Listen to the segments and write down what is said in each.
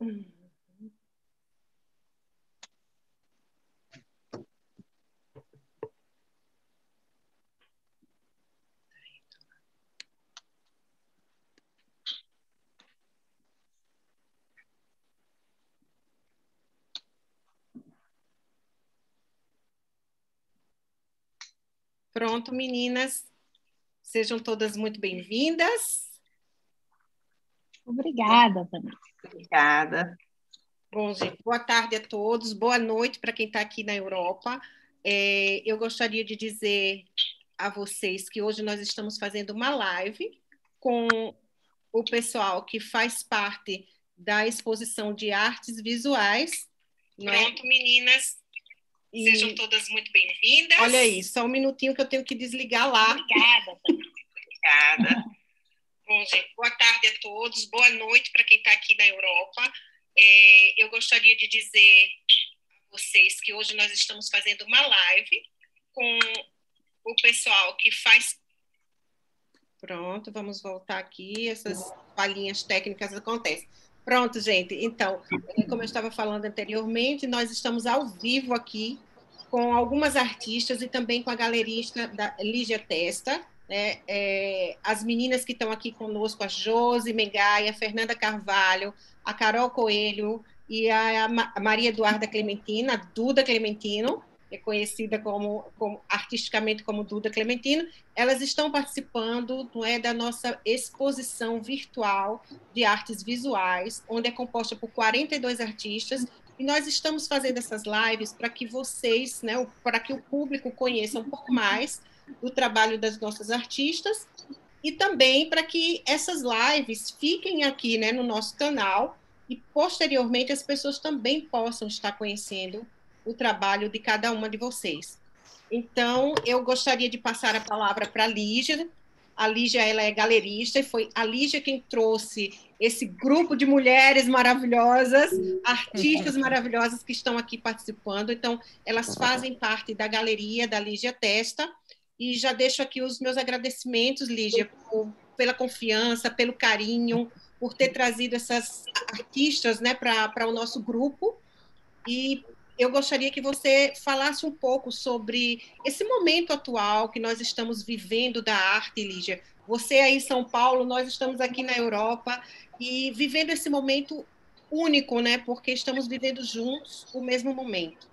Pronto, meninas. Sejam todas muito bem-vindas. Obrigada, Vanessa. Obrigada. Bom, gente, boa tarde a todos. Boa noite para quem está aqui na Europa. Eu gostaria de dizer a vocês que hoje nós estamos fazendo uma live com o pessoal que faz parte da exposição de artes visuais. Pronto, meninas. Sejam todas muito bem-vindas. Olha aí, só um minutinho que eu tenho que desligar lá. Obrigada, Vanessa. Obrigada. Bom, gente, boa tarde a todos. Boa noite para quem está aqui na Europa. Eu gostaria de dizer a vocês que hoje nós estamos fazendo uma live com o pessoal que faz... Pronto, vamos voltar aqui. Essas falhinhas técnicas acontecem. Pronto, gente. Então, como eu estava falando anteriormente, nós estamos ao vivo aqui com algumas artistas e também com a galerista da Lígia Testa, né? As meninas que estão aqui conosco, a Josi Mengaia, a Fernanda Carvalho, a Carol Coelho e a Maria Eduarda Clementina, a Duda Clementino, é conhecida artisticamente como Duda Clementino. Elas estão participando, não é, da nossa exposição virtual de artes visuais, onde é composta por 42 artistas, e nós estamos fazendo essas lives para que vocês, né, para que o público conheça um pouco mais do trabalho das nossas artistas, e também para que essas lives fiquem aqui, né, no nosso canal, e posteriormente as pessoas também possam estar conhecendo o trabalho de cada uma de vocês. Então, eu gostaria de passar a palavra para a Lígia. A Lígia, ela é galerista, e foi a Lígia quem trouxe esse grupo de mulheres maravilhosas, artistas maravilhosas que estão aqui participando. Então, elas fazem parte da galeria da Lígia Testa, e já deixo aqui os meus agradecimentos, Lígia, pela confiança, pelo carinho, por ter trazido essas artistas, né, para o nosso grupo. E eu gostaria que você falasse um pouco sobre esse momento atual que nós estamos vivendo da arte, Lígia. Você aí em São Paulo, nós estamos aqui na Europa, e vivendo esse momento único, né? Porque estamos vivendo juntos o mesmo momento.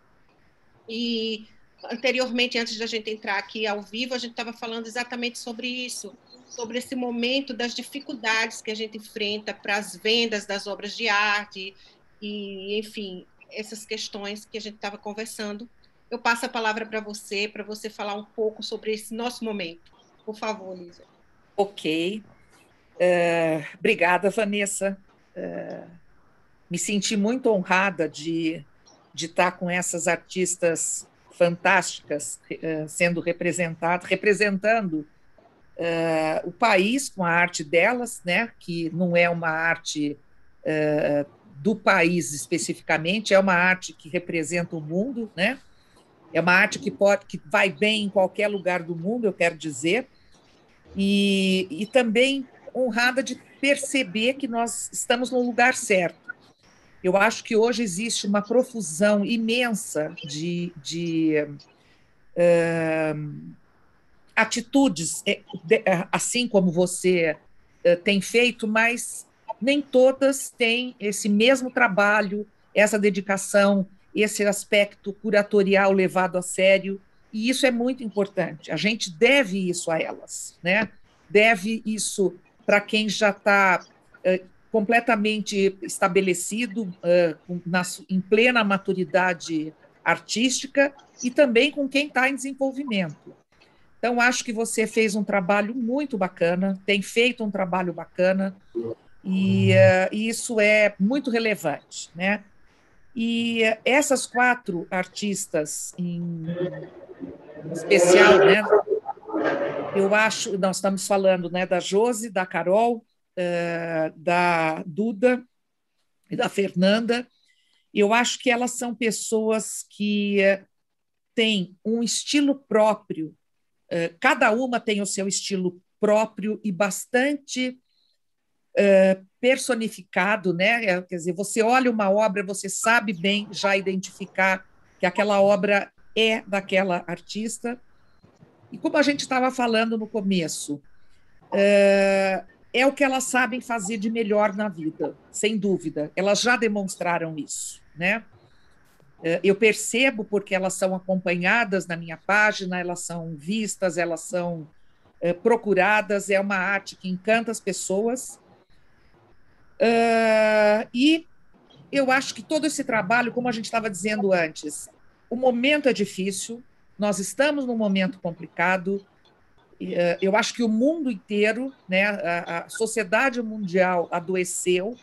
E anteriormente, antes da gente entrar aqui ao vivo, a gente estava falando exatamente sobre isso, sobre esse momento das dificuldades que a gente enfrenta para as vendas das obras de arte, e, enfim, essas questões que a gente estava conversando. Eu passo a palavra para você falar um pouco sobre esse nosso momento. Por favor, Lígia. Ok. Obrigada, Vanessa. Me senti muito honrada de estar com essas artistas fantásticas sendo representando o país com a arte delas, né? Que não é uma arte do país especificamente, é uma arte que representa o mundo, né? É uma arte que vai bem em qualquer lugar do mundo, eu quero dizer, e também honrada de perceber que nós estamos no lugar certo. Eu acho que hoje existe uma profusão imensa de atitudes, assim como você tem feito, mas nem todas têm esse mesmo trabalho, essa dedicação, esse aspecto curatorial levado a sério, e isso é muito importante. A gente deve isso a elas, né? Deve isso para quem já está completamente estabelecido, em plena maturidade artística, e também com quem está em desenvolvimento. Então, acho que você fez um trabalho muito bacana, tem feito um trabalho bacana, e isso é muito relevante, né? E essas 4 artistas em especial, né? Eu acho, nós estamos falando, né, da Josi, da Carol, da Duda e da Fernanda. Eu acho que elas são pessoas que têm um estilo próprio, cada uma tem o seu estilo próprio e bastante personificado, né? Quer dizer, você olha uma obra, você sabe bem já identificar que aquela obra é daquela artista. E como a gente estava falando no começo, é o que elas sabem fazer de melhor na vida, sem dúvida. Elas já demonstraram isso, né? Eu percebo porque elas são acompanhadas na minha página, elas são vistas, elas são procuradas, é uma arte que encanta as pessoas. E eu acho que todo esse trabalho, como a gente estava dizendo antes, o momento é difícil, nós estamos num momento complicado. Eu acho que o mundo inteiro, né, a sociedade mundial adoeceu,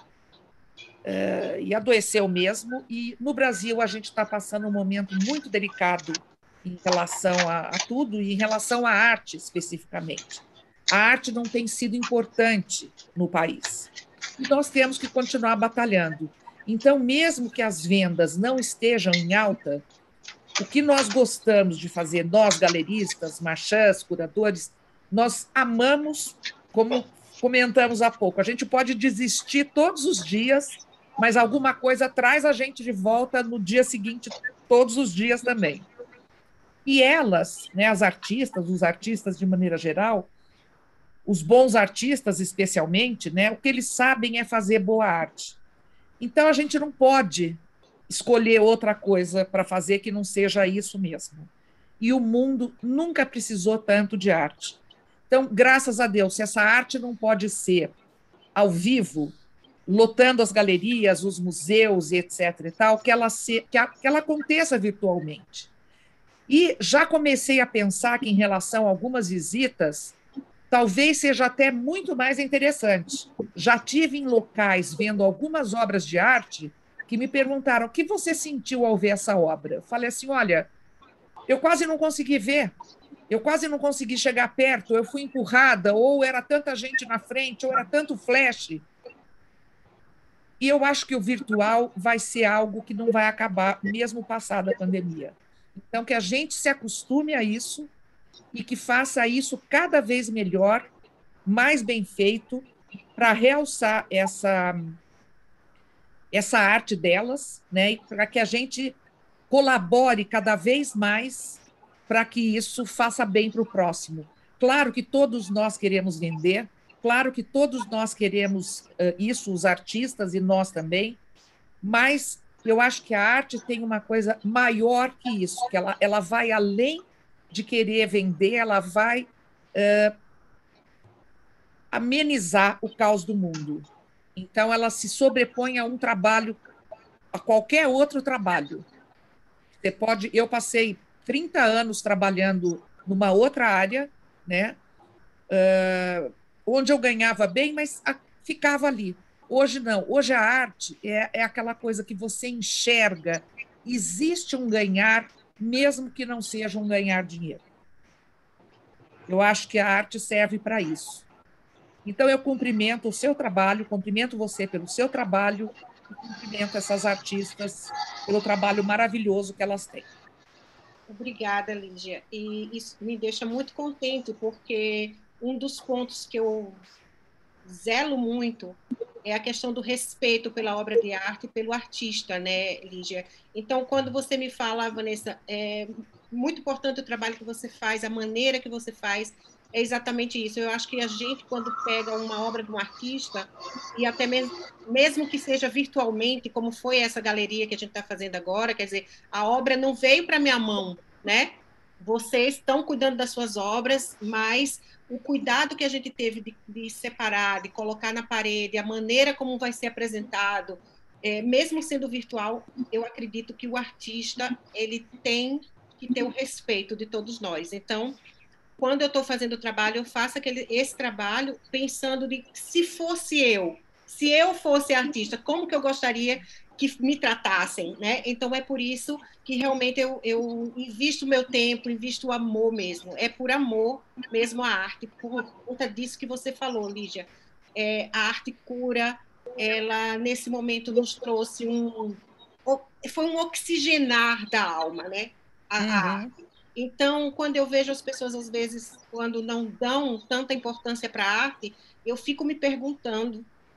e adoeceu mesmo, e no Brasil a gente está passando um momento muito delicado em relação a tudo, e em relação à arte especificamente. A arte não tem sido importante no país, e nós temos que continuar batalhando. Então, mesmo que as vendas não estejam em alta, o que nós gostamos de fazer, nós galeristas, marchands, curadores, nós amamos, como comentamos há pouco, a gente pode desistir todos os dias, mas alguma coisa traz a gente de volta no dia seguinte, todos os dias também. E elas, né, as artistas, os artistas de maneira geral, os bons artistas especialmente, né, o que eles sabem é fazer boa arte. Então a gente não pode escolher outra coisa para fazer que não seja isso mesmo. E o mundo nunca precisou tanto de arte. Então, graças a Deus, se essa arte não pode ser ao vivo, lotando as galerias, os museus, etc. e tal, que ela aconteça virtualmente. E já comecei a pensar que, em relação a algumas visitas, talvez seja até muito mais interessante. Já tive em locais vendo algumas obras de arte que me perguntaram o que você sentiu ao ver essa obra. Eu falei assim, olha, eu quase não consegui ver, eu quase não consegui chegar perto, eu fui empurrada, ou era tanta gente na frente, ou era tanto flash. E eu acho que o virtual vai ser algo que não vai acabar, mesmo passada a pandemia. Então, que a gente se acostume a isso e que faça isso cada vez melhor, mais bem feito, para realçar essa arte delas, né? E para que a gente colabore cada vez mais para que isso faça bem para o próximo. Claro que todos nós queremos vender, claro que todos nós queremos isso, os artistas e nós também, mas eu acho que a arte tem uma coisa maior que isso, que ela vai além de querer vender, ela vai amenizar o caos do mundo. Então, ela se sobrepõe a um trabalho, a qualquer outro trabalho. Você pode. Eu passei 30 anos trabalhando numa outra área, né? Onde eu ganhava bem, mas ficava ali. Hoje não. Hoje a arte é aquela coisa que você enxerga. Existe um ganhar, mesmo que não seja um ganhar dinheiro. Eu acho que a arte serve para isso. Então, eu cumprimento o seu trabalho, cumprimento você pelo seu trabalho e cumprimento essas artistas pelo trabalho maravilhoso que elas têm. Obrigada, Lígia. E isso me deixa muito contente, porque um dos pontos que eu zelo muito é a questão do respeito pela obra de arte e pelo artista, né, Lígia? Então, quando você me fala, Vanessa, é muito importante o trabalho que você faz, a maneira que você faz, é exatamente isso. Eu acho que a gente, quando pega uma obra de um artista, e até mesmo que seja virtualmente, como foi essa galeria que a gente está fazendo agora, quer dizer, a obra não veio para minha mão, né? Vocês estão cuidando das suas obras, mas o cuidado que a gente teve de separar, de colocar na parede, a maneira como vai ser apresentado, mesmo sendo virtual, eu acredito que o artista ele tem que ter o respeito de todos nós. Então, quando eu estou fazendo o trabalho, eu faço esse trabalho pensando de se eu fosse artista, como que eu gostaria que me tratassem, né? Então é por isso que realmente eu invisto meu tempo, invisto o amor mesmo. É por amor mesmo a arte, por conta disso que você falou, Lígia. A arte cura, ela nesse momento nos trouxe foi um oxigenar da alma, né? A arte. Então, quando eu vejo as pessoas, às vezes, quando não dão tanta importância para a arte, eu fico me perguntando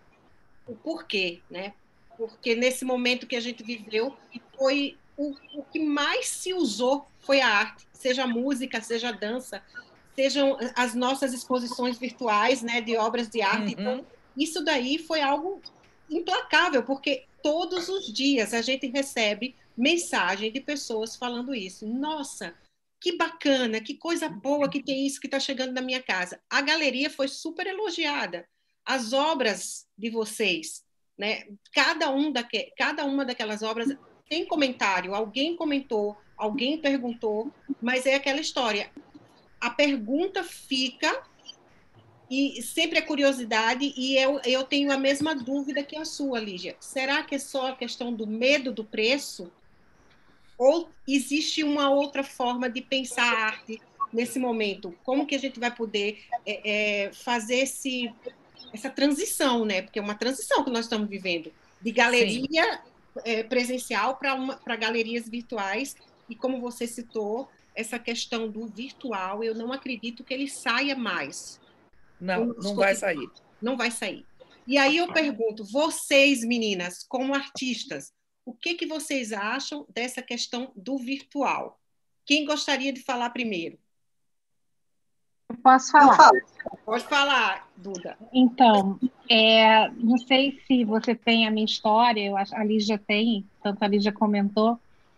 o porquê, né? Porque nesse momento que a gente viveu, foi o que mais se usou foi a arte, seja a música, seja a dança, sejam as nossas exposições virtuais, né, de obras de arte. Então, isso daí foi algo implacável, porque todos os dias a gente recebe mensagem de pessoas falando isso. Nossa, que bacana, que coisa boa que tem isso que está chegando na minha casa. A galeria foi super elogiada. As obras de vocês, né? Cada uma daquelas obras tem comentário, alguém comentou, alguém perguntou, mas é aquela história. A pergunta fica e sempre a curiosidade, e eu tenho a mesma dúvida que a sua, Lígia. Será que é só a questão do medo do preço? Ou existe uma outra forma de pensar a arte nesse momento? Como que a gente vai poder fazer essa transição, né? Porque é uma transição que nós estamos vivendo, de galeria presencial para galerias virtuais, e como você citou, essa questão do virtual, eu não acredito que ele saia mais. Não vai sair. Não vai sair. E aí eu pergunto, vocês, meninas, como artistas, o que vocês acham dessa questão do virtual? Quem gostaria de falar primeiro? Eu posso falar. Pode falar, Duda. Então, não sei se você tem a minha história, eu acho, a Lígia tem, tanto a Lígia comentou.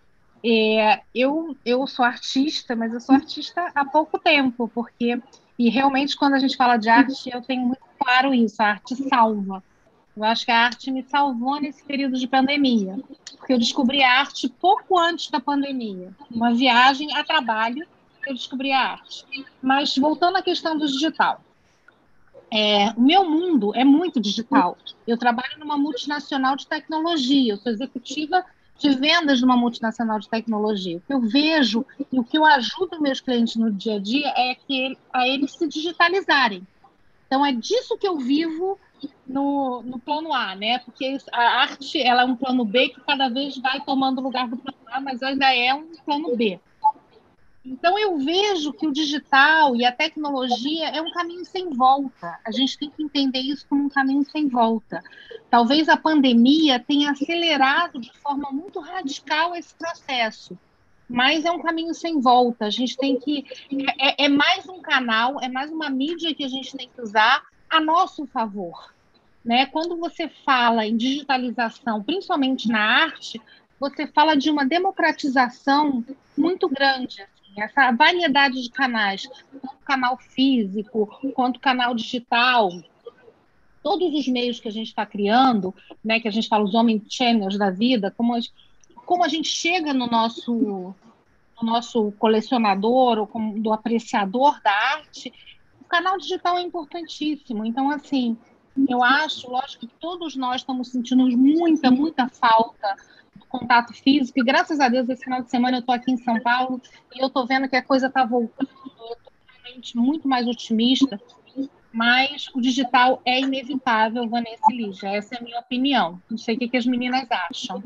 Eu sou artista, mas eu sou artista há pouco tempo, e realmente quando a gente fala de arte, eu tenho muito claro isso, a arte salva. Eu acho que a arte me salvou nesse período de pandemia, porque eu descobri a arte pouco antes da pandemia. Uma viagem a trabalho, eu descobri a arte. Mas voltando à questão do digital, o meu mundo é muito digital. Eu trabalho numa multinacional de tecnologia, eu sou executiva de vendas de uma multinacional de tecnologia. O que eu vejo e o que eu ajudo meus clientes no dia a dia é a eles se digitalizarem. Então, é disso que eu vivo no plano A, né? Porque a arte ela é um plano B que cada vez vai tomando lugar do plano A, mas ainda é um plano B. Então, eu vejo que o digital e a tecnologia é um caminho sem volta. A gente tem que entender isso como um caminho sem volta. Talvez a pandemia tenha acelerado de forma muito radical esse processo, mas é um caminho sem volta. A gente tem que... É mais um canal, é mais uma mídia que a gente tem que usar a nosso favor, né? Quando você fala em digitalização, principalmente na arte, você fala de uma democratização muito grande. Essa variedade de canais, tanto canal físico quanto canal digital, todos os meios que a gente está criando, né, que a gente fala os omnichannels da vida, como a gente chega no nosso colecionador ou do apreciador da arte, o canal digital é importantíssimo. Então, assim, eu acho, lógico, que todos nós estamos sentindo muita falta do contato físico, e graças a Deus, esse final de semana eu estou aqui em São Paulo e eu estou vendo que a coisa está voltando, eu estou realmente muito mais otimista, mas o digital é inevitável, Vanessa e Lígia, essa é a minha opinião. Não sei o que as meninas acham.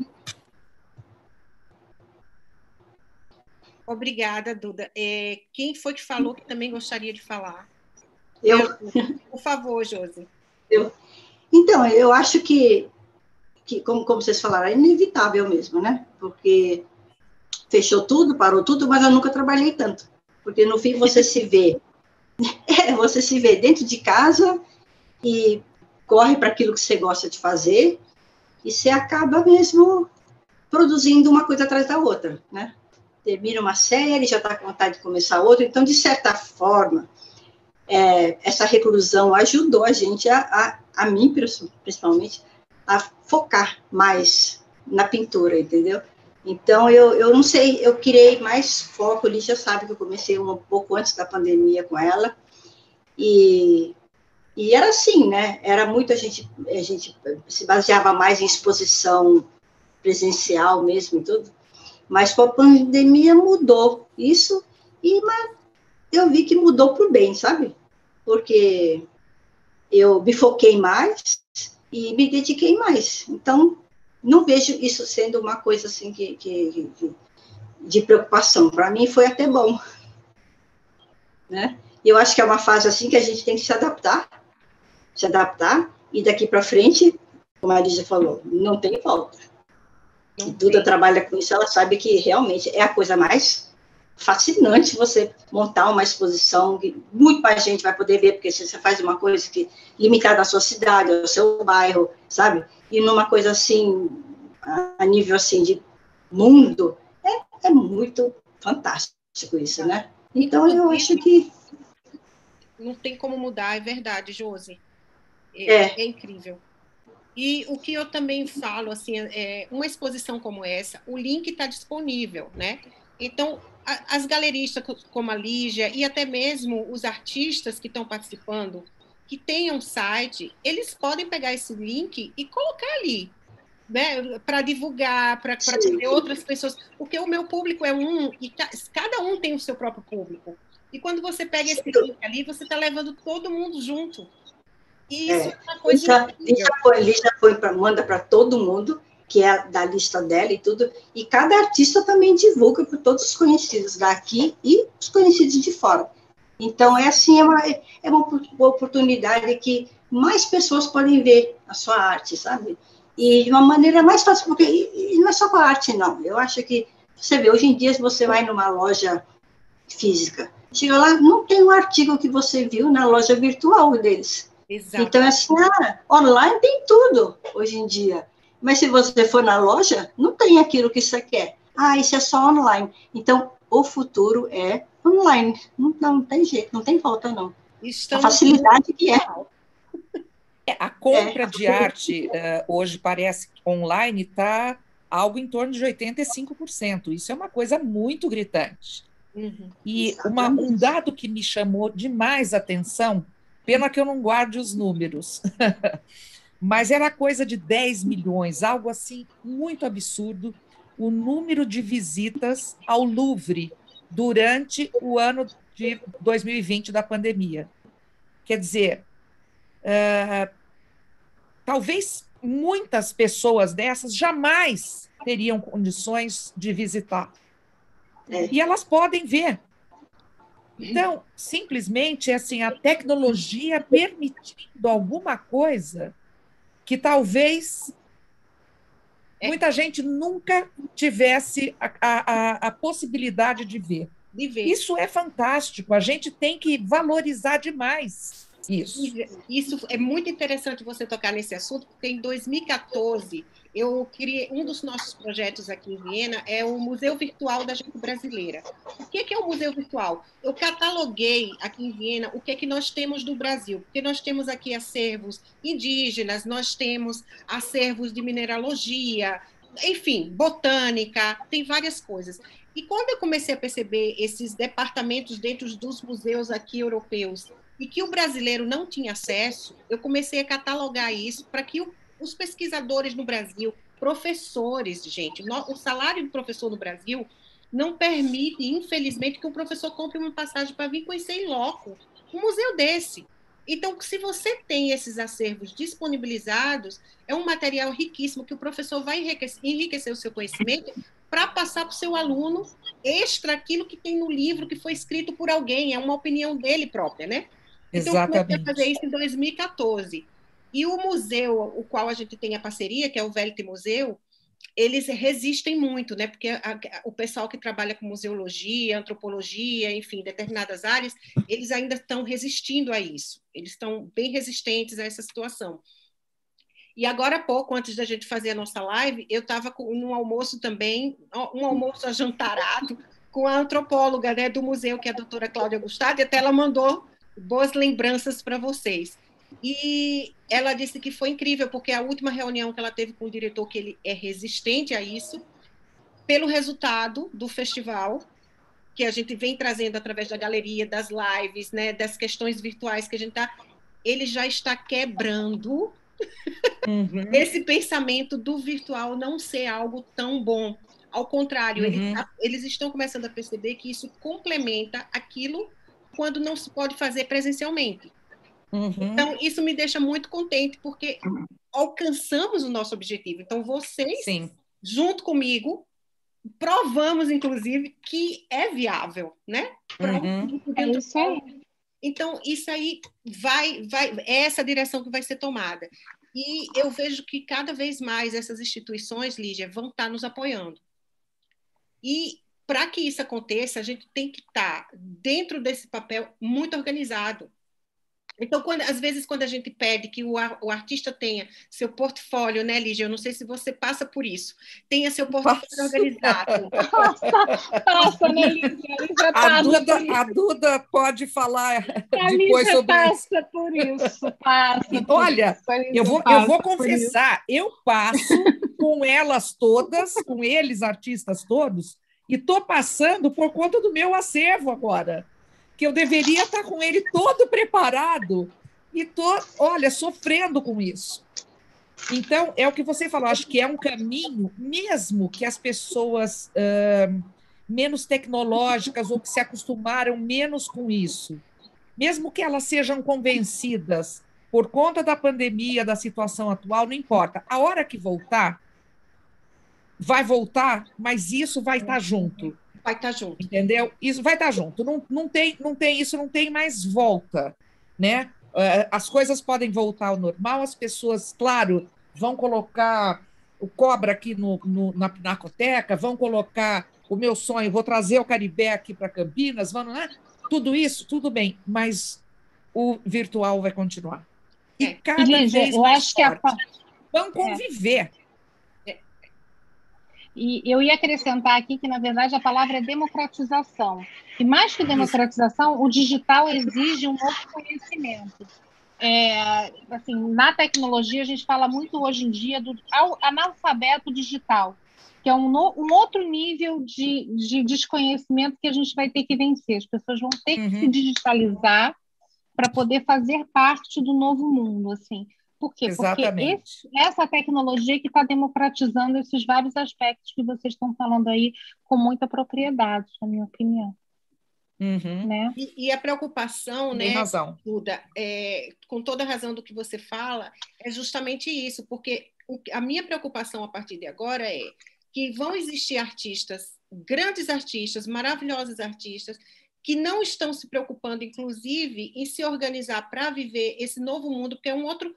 Obrigada, Duda. Quem foi que falou que também gostaria de falar? Eu. Por favor, Josi. Então, eu acho que como vocês falaram, é inevitável mesmo, né? Porque fechou tudo, parou tudo, mas eu nunca trabalhei tanto. Porque, no fim, você se vê dentro de casa e corre para aquilo que você gosta de fazer e você acaba mesmo produzindo uma coisa atrás da outra, né? Termina uma série, já está com vontade de começar outra. Então, de certa forma, essa reclusão ajudou a gente, a mim, principalmente, a focar mais na pintura, entendeu? Então, eu não sei, eu criei mais foco, a Lígia sabe que eu comecei um pouco antes da pandemia com ela, e era assim, né? Era muito, a gente se baseava mais em exposição presencial mesmo e tudo, mas com a pandemia mudou isso, mas eu vi que mudou para o bem, sabe? Porque eu me foquei mais e me dediquei mais. Então, não vejo isso sendo uma coisa assim de preocupação. Para mim, foi até bom. Né? Eu acho que é uma fase assim que a gente tem que se adaptar, e daqui para frente como a Lígia falou, não tem volta. Não Duda tem. trabalha com isso, ela sabe que realmente é a coisa mais fascinante você montar uma exposição que muito mais gente vai poder ver, porque você faz uma coisa que limitada à sua cidade, ao seu bairro, sabe? E numa coisa assim, a nível assim de mundo, é muito fantástico isso, né? Então, eu acho que... Não tem como mudar, é verdade, Josi. É incrível. E o que eu também falo, assim, uma exposição como essa, o link está disponível, né? Então, as galeristas como a Lígia e até mesmo os artistas que estão participando, que tenham site, eles podem pegar esse link e colocar ali, né? Para divulgar, para poder outras pessoas, porque o meu público é um, e cada um tem o seu próprio público. E quando você pega esse link ali, você está levando todo mundo junto. E isso é uma coisa incrível. Manda para todo mundo, que é da lista dela e tudo, e cada artista também divulga para todos os conhecidos daqui e os conhecidos de fora. Então, é uma oportunidade que mais pessoas podem ver a sua arte, sabe? E de uma maneira mais fácil, porque e não é só com a arte, não. Eu acho que, você vê, hoje em dia, se você vai numa loja física, chega lá, não tem um artigo que você viu na loja virtual deles. Exato. Então, assim, online tem tudo hoje em dia. Mas se você for na loja, não tem aquilo que você quer. Isso é só online. Então, o futuro é online. Não tem jeito, não tem volta, não. A facilidade que é. A compra de arte hoje parece que online está algo em torno de 85%. Isso é uma coisa muito gritante. Uhum. E um dado que me chamou demais a atenção, pena que eu não guarde os números, mas era coisa de 10 milhões, algo assim muito absurdo, o número de visitas ao Louvre durante o ano de 2020 da pandemia. Quer dizer, talvez muitas pessoas dessas jamais teriam condições de visitar. E elas podem ver. Então, simplesmente, assim, a tecnologia permitindo alguma coisa que talvez muita gente nunca tivesse a possibilidade de ver. Isso é fantástico, a gente tem que valorizar demais isso. Isso é muito interessante você tocar nesse assunto, porque em 2014 eu criei um dos nossos projetos aqui em Viena, é o Museu Virtual da Gente Brasileira. O que é o Museu Virtual? Eu cataloguei aqui em Viena o que é que nós temos do Brasil, porque nós temos aqui acervos indígenas, nós temos acervos de mineralogia, enfim, botânica, tem várias coisas. E quando eu comecei a perceber esses departamentos dentro dos museus aqui europeus, e que o brasileiro não tinha acesso, eu comecei a catalogar isso para que os pesquisadores no Brasil, professores, gente, o salário do professor no Brasil não permite, infelizmente, que o professor compre uma passagem para vir conhecer em loco um museu desse. Então, se você tem esses acervos disponibilizados, é um material riquíssimo que o professor vai enriquecer o seu conhecimento para passar para o seu aluno extra aquilo que tem no livro que foi escrito por alguém, é uma opinião dele própria, né? Então, eu comecei a fazer isso em 2014. E o museu, o qual a gente tem a parceria, que é o Velite Museu, eles resistem muito, né? Porque o pessoal que trabalha com museologia, antropologia, enfim, determinadas áreas, eles ainda estão resistindo a isso. Eles estão bem resistentes a essa situação. E agora há pouco, antes da gente fazer a nossa live, eu estava num almoço também, um almoço ajantarado, com a antropóloga, né, do museu, que é a doutora Cláudia Gustavo, e até ela mandou boas lembranças para vocês. E ela disse que foi incrível, porque a última reunião que ela teve com o diretor, que ele é resistente a isso, pelo resultado do festival, que a gente vem trazendo através da galeria, das lives, né, das questões virtuais que a gente está, ele já está quebrando esse pensamento do virtual não ser algo tão bom. Ao contrário, eles estão começando a perceber que isso complementa aquilo quando não se pode fazer presencialmente. Então, isso me deixa muito contente, porque alcançamos o nosso objetivo. Então, vocês, junto comigo, provamos, inclusive, que é viável, né? É isso aí. Então, isso aí é essa direção que vai ser tomada. E eu vejo que cada vez mais essas instituições, Lígia, vão estar nos apoiando. E para que isso aconteça, a gente tem que estar dentro desse papel muito organizado. Então, às vezes, quando a gente pede que o artista tenha seu portfólio, né, Lígia? Eu não sei se você passa por isso. Tenha seu portfólio organizado. Passa, né, Lígia? A Duda pode falar a depois Lígia sobre isso. Passa por isso, passa. Olha, eu vou confessar, eu passo com elas todas, com eles, artistas todos, e estou passando por conta do meu acervo agora, que eu deveria estar com ele todo preparado e estou, olha, sofrendo com isso. Então, é o que você falou, acho que é um caminho, mesmo que as pessoas menos tecnológicas ou que se acostumaram menos com isso, mesmo que elas sejam convencidas por conta da pandemia, da situação atual, não importa. A hora que voltar, vai voltar, mas isso vai estar junto. Vai estar junto. Entendeu? Isso vai estar junto. Não tem isso, não tem mais volta, né? As coisas podem voltar ao normal, as pessoas, claro, vão colocar o Cobra aqui na Pinacoteca, vão colocar o meu sonho, vou trazer o Caribé aqui para Campinas, vão, né? Tudo isso, tudo bem, mas o virtual vai continuar. E cada vez eu mais acho forte. que Vão conviver. E eu ia acrescentar aqui que, na verdade, a palavra é democratização. E mais que democratização, o digital exige um novo conhecimento. Assim, na tecnologia, a gente fala muito hoje em dia do analfabeto digital, que é um outro nível de desconhecimento que a gente vai ter que vencer. As pessoas vão ter que se digitalizar para poder fazer parte do novo mundo, assim. Por quê? Exatamente. Porque essa tecnologia que está democratizando esses vários aspectos que vocês estão falando aí com muita propriedade, na minha opinião. Né? E a preocupação, tem razão. Duda, com toda a razão do que você fala, é justamente isso, porque a minha preocupação a partir de agora é que vão existir artistas, grandes artistas, maravilhosos artistas, que não estão se preocupando, inclusive, em se organizar para viver esse novo mundo, porque é um outro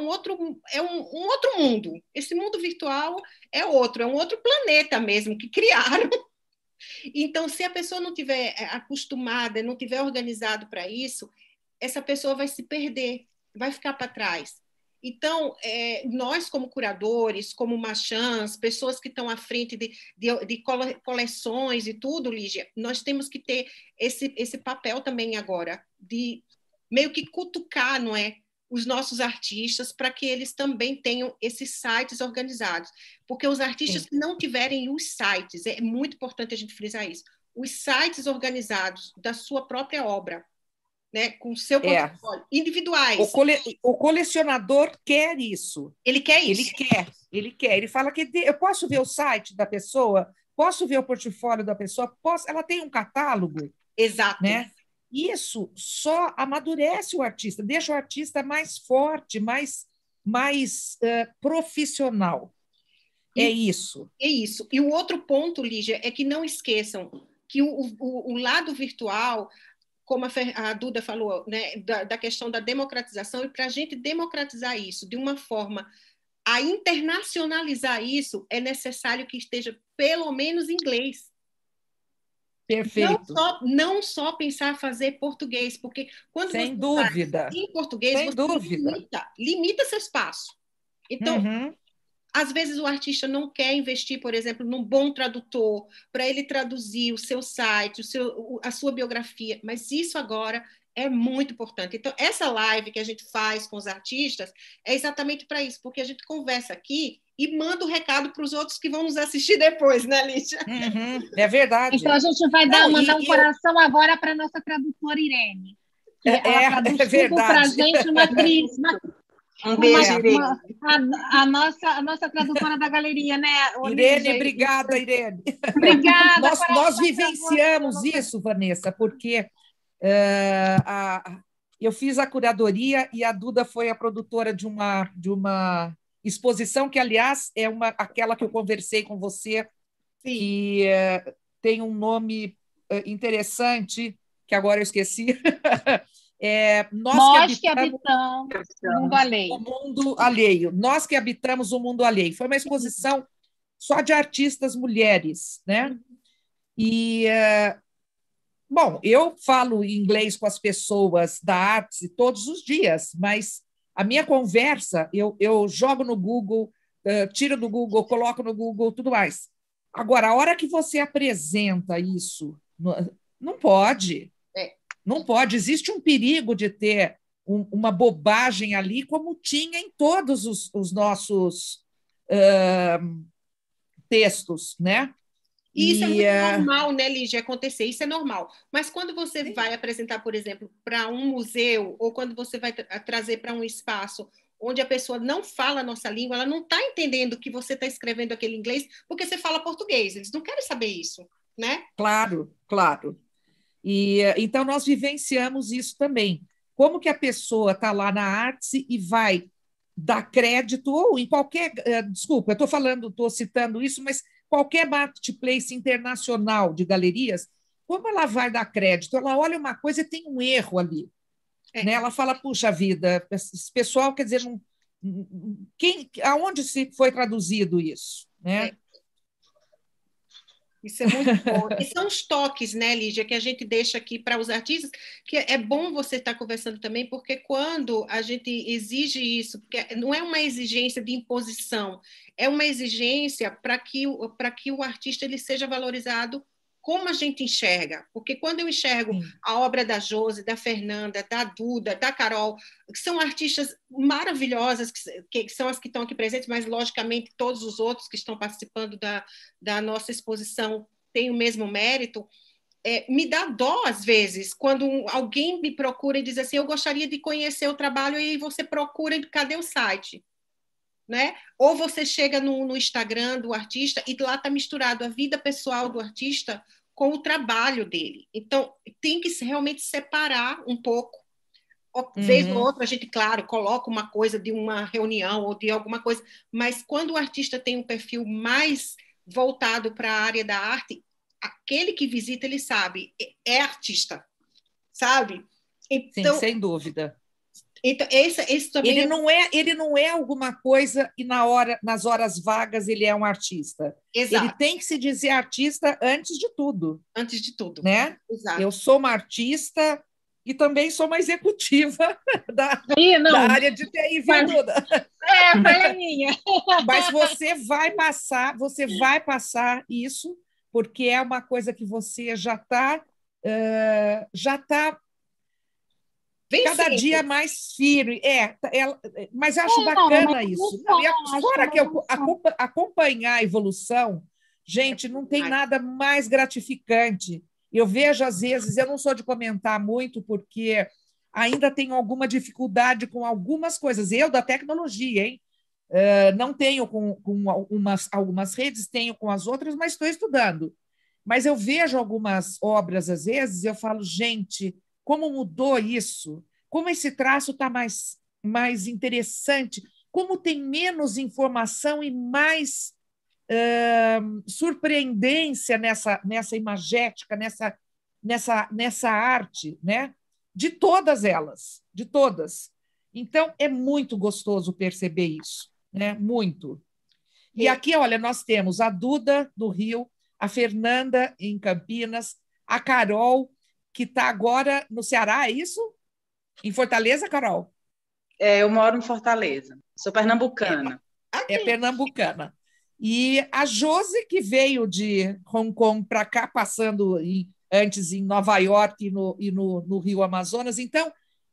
mundo. Esse mundo virtual é um outro planeta mesmo que criaram. Então, se a pessoa não tiver acostumada, não tiver organizado para isso, essa pessoa vai se perder, vai ficar para trás. Então, nós como curadores, como marchands, pessoas que estão à frente de coleções e tudo, Lígia, nós temos que ter esse papel também agora, de meio que cutucar, não é? Os nossos artistas para que eles também tenham esses sites organizados. Porque os artistas que não tiverem os sites, é muito importante a gente frisar isso, os sites organizados da sua própria obra, né, com o seu portfólio, individuais. O colecionador quer isso. Ele quer isso. Ele quer. Ele fala que eu posso ver o site da pessoa, posso ver o portfólio da pessoa, ela tem um catálogo. Exato. Né? Isso só amadurece o artista, deixa o artista mais forte, mais profissional. É isso. É isso. E o outro ponto, Lígia, é que não esqueçam que o lado virtual, como a Duda falou, né, da questão da democratização, e para a gente democratizar isso de uma forma a internacionalizar isso, é necessário que esteja pelo menos em inglês. Perfeito. Não só pensar fazer português, porque quando sem você dúvida. Em português, sem você dúvida. limita seu espaço. Então, às vezes o artista não quer investir, por exemplo, num bom tradutor, para ele traduzir o seu site, a sua biografia, mas isso agora é muito importante. Então, essa live que a gente faz com os artistas é exatamente para isso, porque a gente conversa aqui e manda o recado para os outros que vão nos assistir depois, né, Lígia? É verdade. Então, a gente vai mandar um coração agora para a nossa tradutora Irene. Ela traduz tudo para a gente, uma atriz. Um beijo, Irene. A nossa tradutora da galeria, né, Irene, obrigada, Irene. Obrigada. Nós vivenciamos isso, Vanessa, porque eu fiz a curadoria e a Duda foi a produtora de uma exposição que, aliás, é aquela que eu conversei com você, sim, que tem um nome interessante, que agora eu esqueci. Nós que habitamos o mundo alheio. O mundo alheio. Nós que habitamos o mundo alheio. Foi uma exposição só de artistas mulheres, né? E, bom, eu falo inglês com as pessoas da arte todos os dias, mas a minha conversa, eu jogo no Google, tiro do Google, coloco no Google, tudo mais. Agora, a hora que você apresenta isso, não pode. Não pode. Existe um perigo de ter uma bobagem ali, como tinha em todos os nossos textos, né? E isso é muito normal, né, Lígia, acontecer, isso é normal. Mas quando você vai apresentar, por exemplo, para um museu, ou quando você vai trazer para um espaço onde a pessoa não fala a nossa língua, ela não está entendendo que você está escrevendo aquele inglês porque você fala português, eles não querem saber isso, né? Claro, claro. E então nós vivenciamos isso também. Como que a pessoa está lá na arte e vai dar crédito, ou em qualquer. Desculpa, eu estou citando isso, mas qualquer marketplace internacional de galerias, como ela vai dar crédito? Ela olha uma coisa e tem um erro ali. Né? Ela fala, puxa vida, esse pessoal, quer dizer, aonde se foi traduzido isso? Né? Isso é muito bom. E são os toques, né, Lígia, que a gente deixa aqui para os artistas, que é bom você estar conversando também, porque quando a gente exige isso, porque não é uma exigência de imposição, é uma exigência para que o artista ele seja valorizado como a gente enxerga. Porque quando eu enxergo a obra da Josi, da Fernanda, da Duda, da Carol, que são artistas maravilhosas, que são as que estão aqui presentes, mas, logicamente, todos os outros que estão participando da nossa exposição têm o mesmo mérito, me dá dó, às vezes, quando alguém me procura e diz assim, eu gostaria de conhecer o trabalho, e você procura, cadê o site? Né? Ou você chega no Instagram do artista e lá está misturado a vida pessoal do artista com o trabalho dele. Então, tem que realmente separar um pouco. Vez ou outra, a gente, claro, coloca uma coisa de uma reunião ou de alguma coisa, mas quando o artista tem um perfil mais voltado para a área da arte, aquele que visita, ele sabe, é artista, sabe? Então, sim, sem dúvida. Então, esse também ele não é alguma coisa e nas horas vagas ele é um artista. Exato. Ele tem que se dizer artista antes de tudo. Antes de tudo. Né? Exato. Eu sou uma artista e também sou uma executiva da área de TI, viu, Duda? Falha minha. Mas você vai passar isso, porque é uma coisa que você já está cada dia mais firme. Mas eu acho bacana isso. Fora que acompanhar a evolução, gente, não tem nada mais gratificante. Eu vejo, às vezes, eu não sou de comentar muito, porque ainda tenho alguma dificuldade com algumas coisas. Eu, da tecnologia, hein? Não tenho com algumas redes, tenho com as outras, mas estou estudando. Mas eu vejo algumas obras, às vezes, eu falo, gente, como mudou isso? Como esse traço está mais interessante? Como tem menos informação e mais surpreendência nessa imagética, nessa arte, né? De todas elas, de todas. Então, é muito gostoso perceber isso, né? Muito. E aqui, olha, nós temos a Duda, do Rio, a Fernanda, em Campinas, a Carol, que está agora no Ceará, é isso? Em Fortaleza, Carol? Eu moro em Fortaleza, sou pernambucana. É pernambucana. E a Josi, que veio de Hong Kong para cá, passando antes em Nova York e no Rio Amazonas. Então,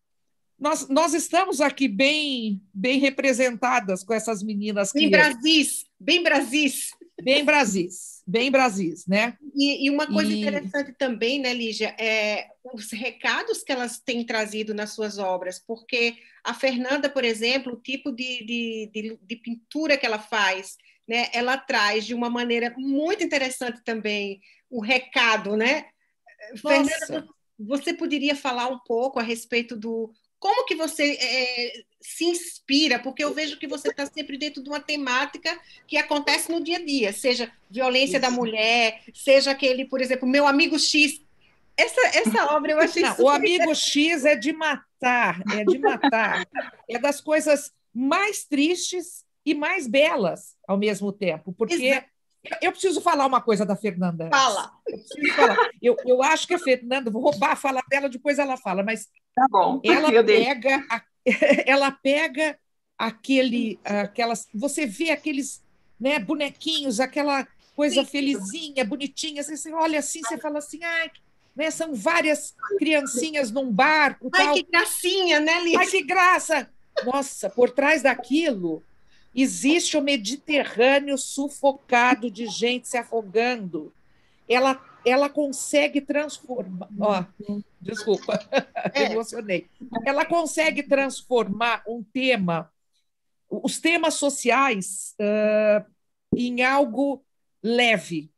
nós estamos aqui bem representadas com essas meninas. Bem Brasis, bem Brasis. Bem Brasis, bem Brasis, né? E uma coisa interessante também, né, Lígia, os recados que elas têm trazido nas suas obras, porque a Fernanda, por exemplo, o tipo de pintura que ela faz, né, ela traz de uma maneira muito interessante também o recado, né? Fernanda, você poderia falar um pouco a respeito do como que você se inspira, porque eu vejo que você está sempre dentro de uma temática que acontece no dia a dia, seja violência da mulher, seja aquele, por exemplo, meu amigo X, Essa obra eu achei Não, super o Amigo X é de matar, é de matar. É das coisas mais tristes e mais belas ao mesmo tempo, porque eu preciso falar uma coisa da Fernanda antes. Fala. Eu preciso falar. Eu acho que a Fernanda, vou roubar a fala dela, depois ela fala, mas Tá bom, ela pega aquelas, você vê aqueles, né, bonequinhos, aquela coisa felizinha, bonitinha, você olha assim, você fala assim, ai, né, são várias criancinhas num barco, Ai, tal. que gracinha, né, Ai, Liz? que graça! Nossa, por trás daquilo existe o Mediterrâneo sufocado de gente se afogando. Ela consegue transformar. Ó, desculpa, emocionei. Ela consegue transformar um tema, os temas sociais, em algo leve,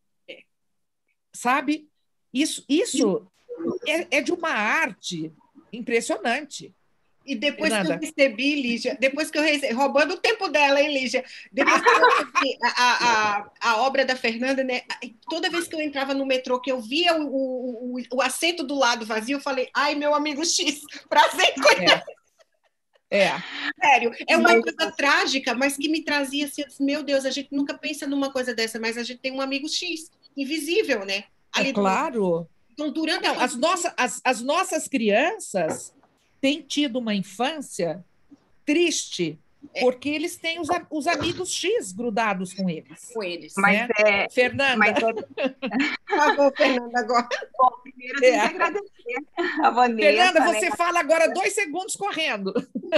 sabe? Isso é de uma arte impressionante. E depois que eu Fernanda. recebi, Lígia, depois que eu recebi, roubando o tempo dela, hein, Lígia? Depois que eu recebi a obra da Fernanda, né? Toda vez que eu entrava no metrô, que eu via o assento do lado vazio, eu falei, ai, meu amigo X, prazer em conhecer. Sério, é uma coisa trágica, mas que me trazia assim, eu disse, meu Deus, a gente nunca pensa numa coisa dessa, mas a gente tem um amigo X, invisível, né? Ali Claro. então, durante Não, as nossas crianças têm tido uma infância triste, porque eles têm os amigos X grudados com eles. Mas né? Fernanda. Por favor, Fernanda, agora. Bom, primeiro tem que agradecer a Vanessa. Fernanda, você fala agora 2 segundos correndo.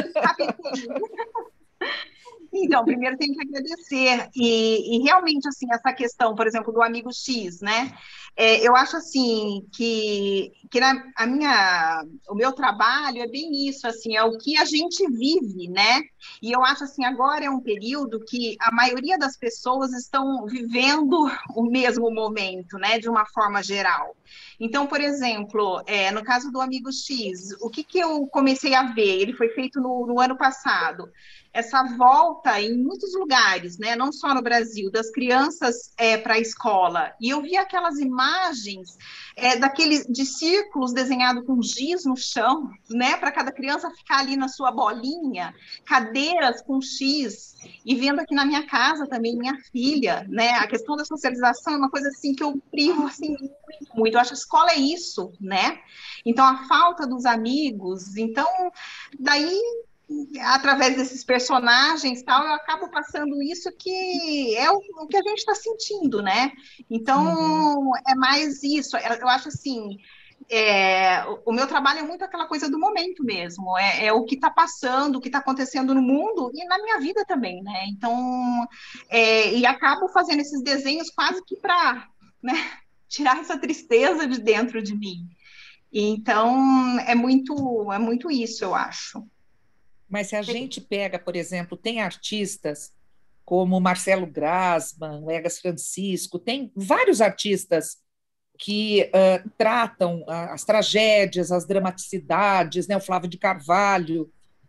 Então, primeiro tem que agradecer. E realmente, assim, essa questão, por exemplo, do amigo X, né? Eu acho, assim, que o meu trabalho é bem isso, assim, é o que a gente vive, né? E eu acho, assim, agora é um período que a maioria das pessoas estão vivendo o mesmo momento, né? De uma forma geral. Então, por exemplo, no caso do amigo X, o que eu comecei a ver? Ele foi feito no ano passado. Essa volta em muitos lugares, né, não só no Brasil, das crianças para a escola. E eu vi aquelas imagens de círculos desenhados com giz no chão, né, para cada criança ficar ali na sua bolinha, cadeiras com X, e vendo aqui na minha casa também, minha filha, né, a questão da socialização é uma coisa assim que eu privo assim, muito, muito. Eu acho que a escola é isso, né? Então, a falta dos amigos, então, daí através desses personagens tal, eu acabo passando isso que é o que a gente está sentindo, né? Então, é mais isso. Eu acho assim, o meu trabalho é muito aquela coisa do momento mesmo, é o que está passando, o que está acontecendo no mundo e na minha vida também, né? Então, e acabo fazendo esses desenhos quase que para, né, tirar essa tristeza de dentro de mim. Então, é muito isso, eu acho. Mas se a gente pega, por exemplo, tem artistas como Marcelo Grasman, Egas Francisco, tem vários artistas que tratam as tragédias, as dramaticidades, né? O Flávio de Carvalho,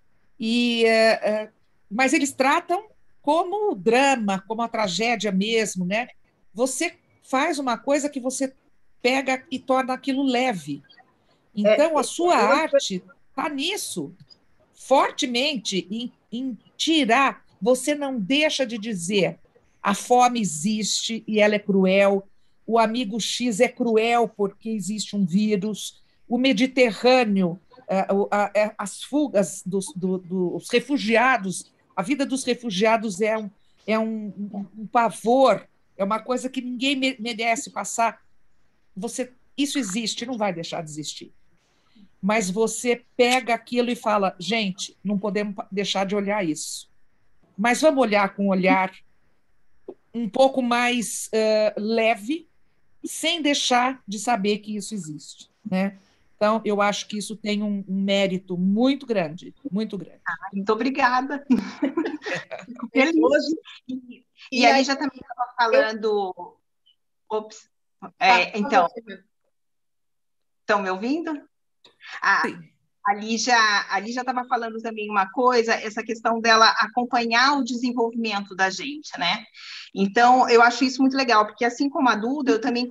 mas eles tratam como drama, como a tragédia mesmo, né? Você faz uma coisa que você pega e torna aquilo leve. Então, a sua arte está nisso, fortemente, em tirar. Você não deixa de dizer a fome existe e ela é cruel, o amigo X é cruel porque existe um vírus, o Mediterrâneo, as fugas dos refugiados, a vida dos refugiados é um pavor, é uma coisa que ninguém merece passar. Isso existe, não vai deixar de existir. Mas você pega aquilo e fala, gente, não podemos deixar de olhar isso. Mas vamos olhar com um olhar um pouco mais leve, sem deixar de saber que isso existe, né? Então, eu acho que isso tem um mérito muito grande, muito grande. Muito obrigada. Fico feliz. E a Lígia também estava falando... Ops. Então, estão me ouvindo? Sim. A Lígia estava falando também uma coisa, essa questão dela acompanhar o desenvolvimento da gente, né? Então, eu acho isso muito legal, porque assim como a Duda, eu também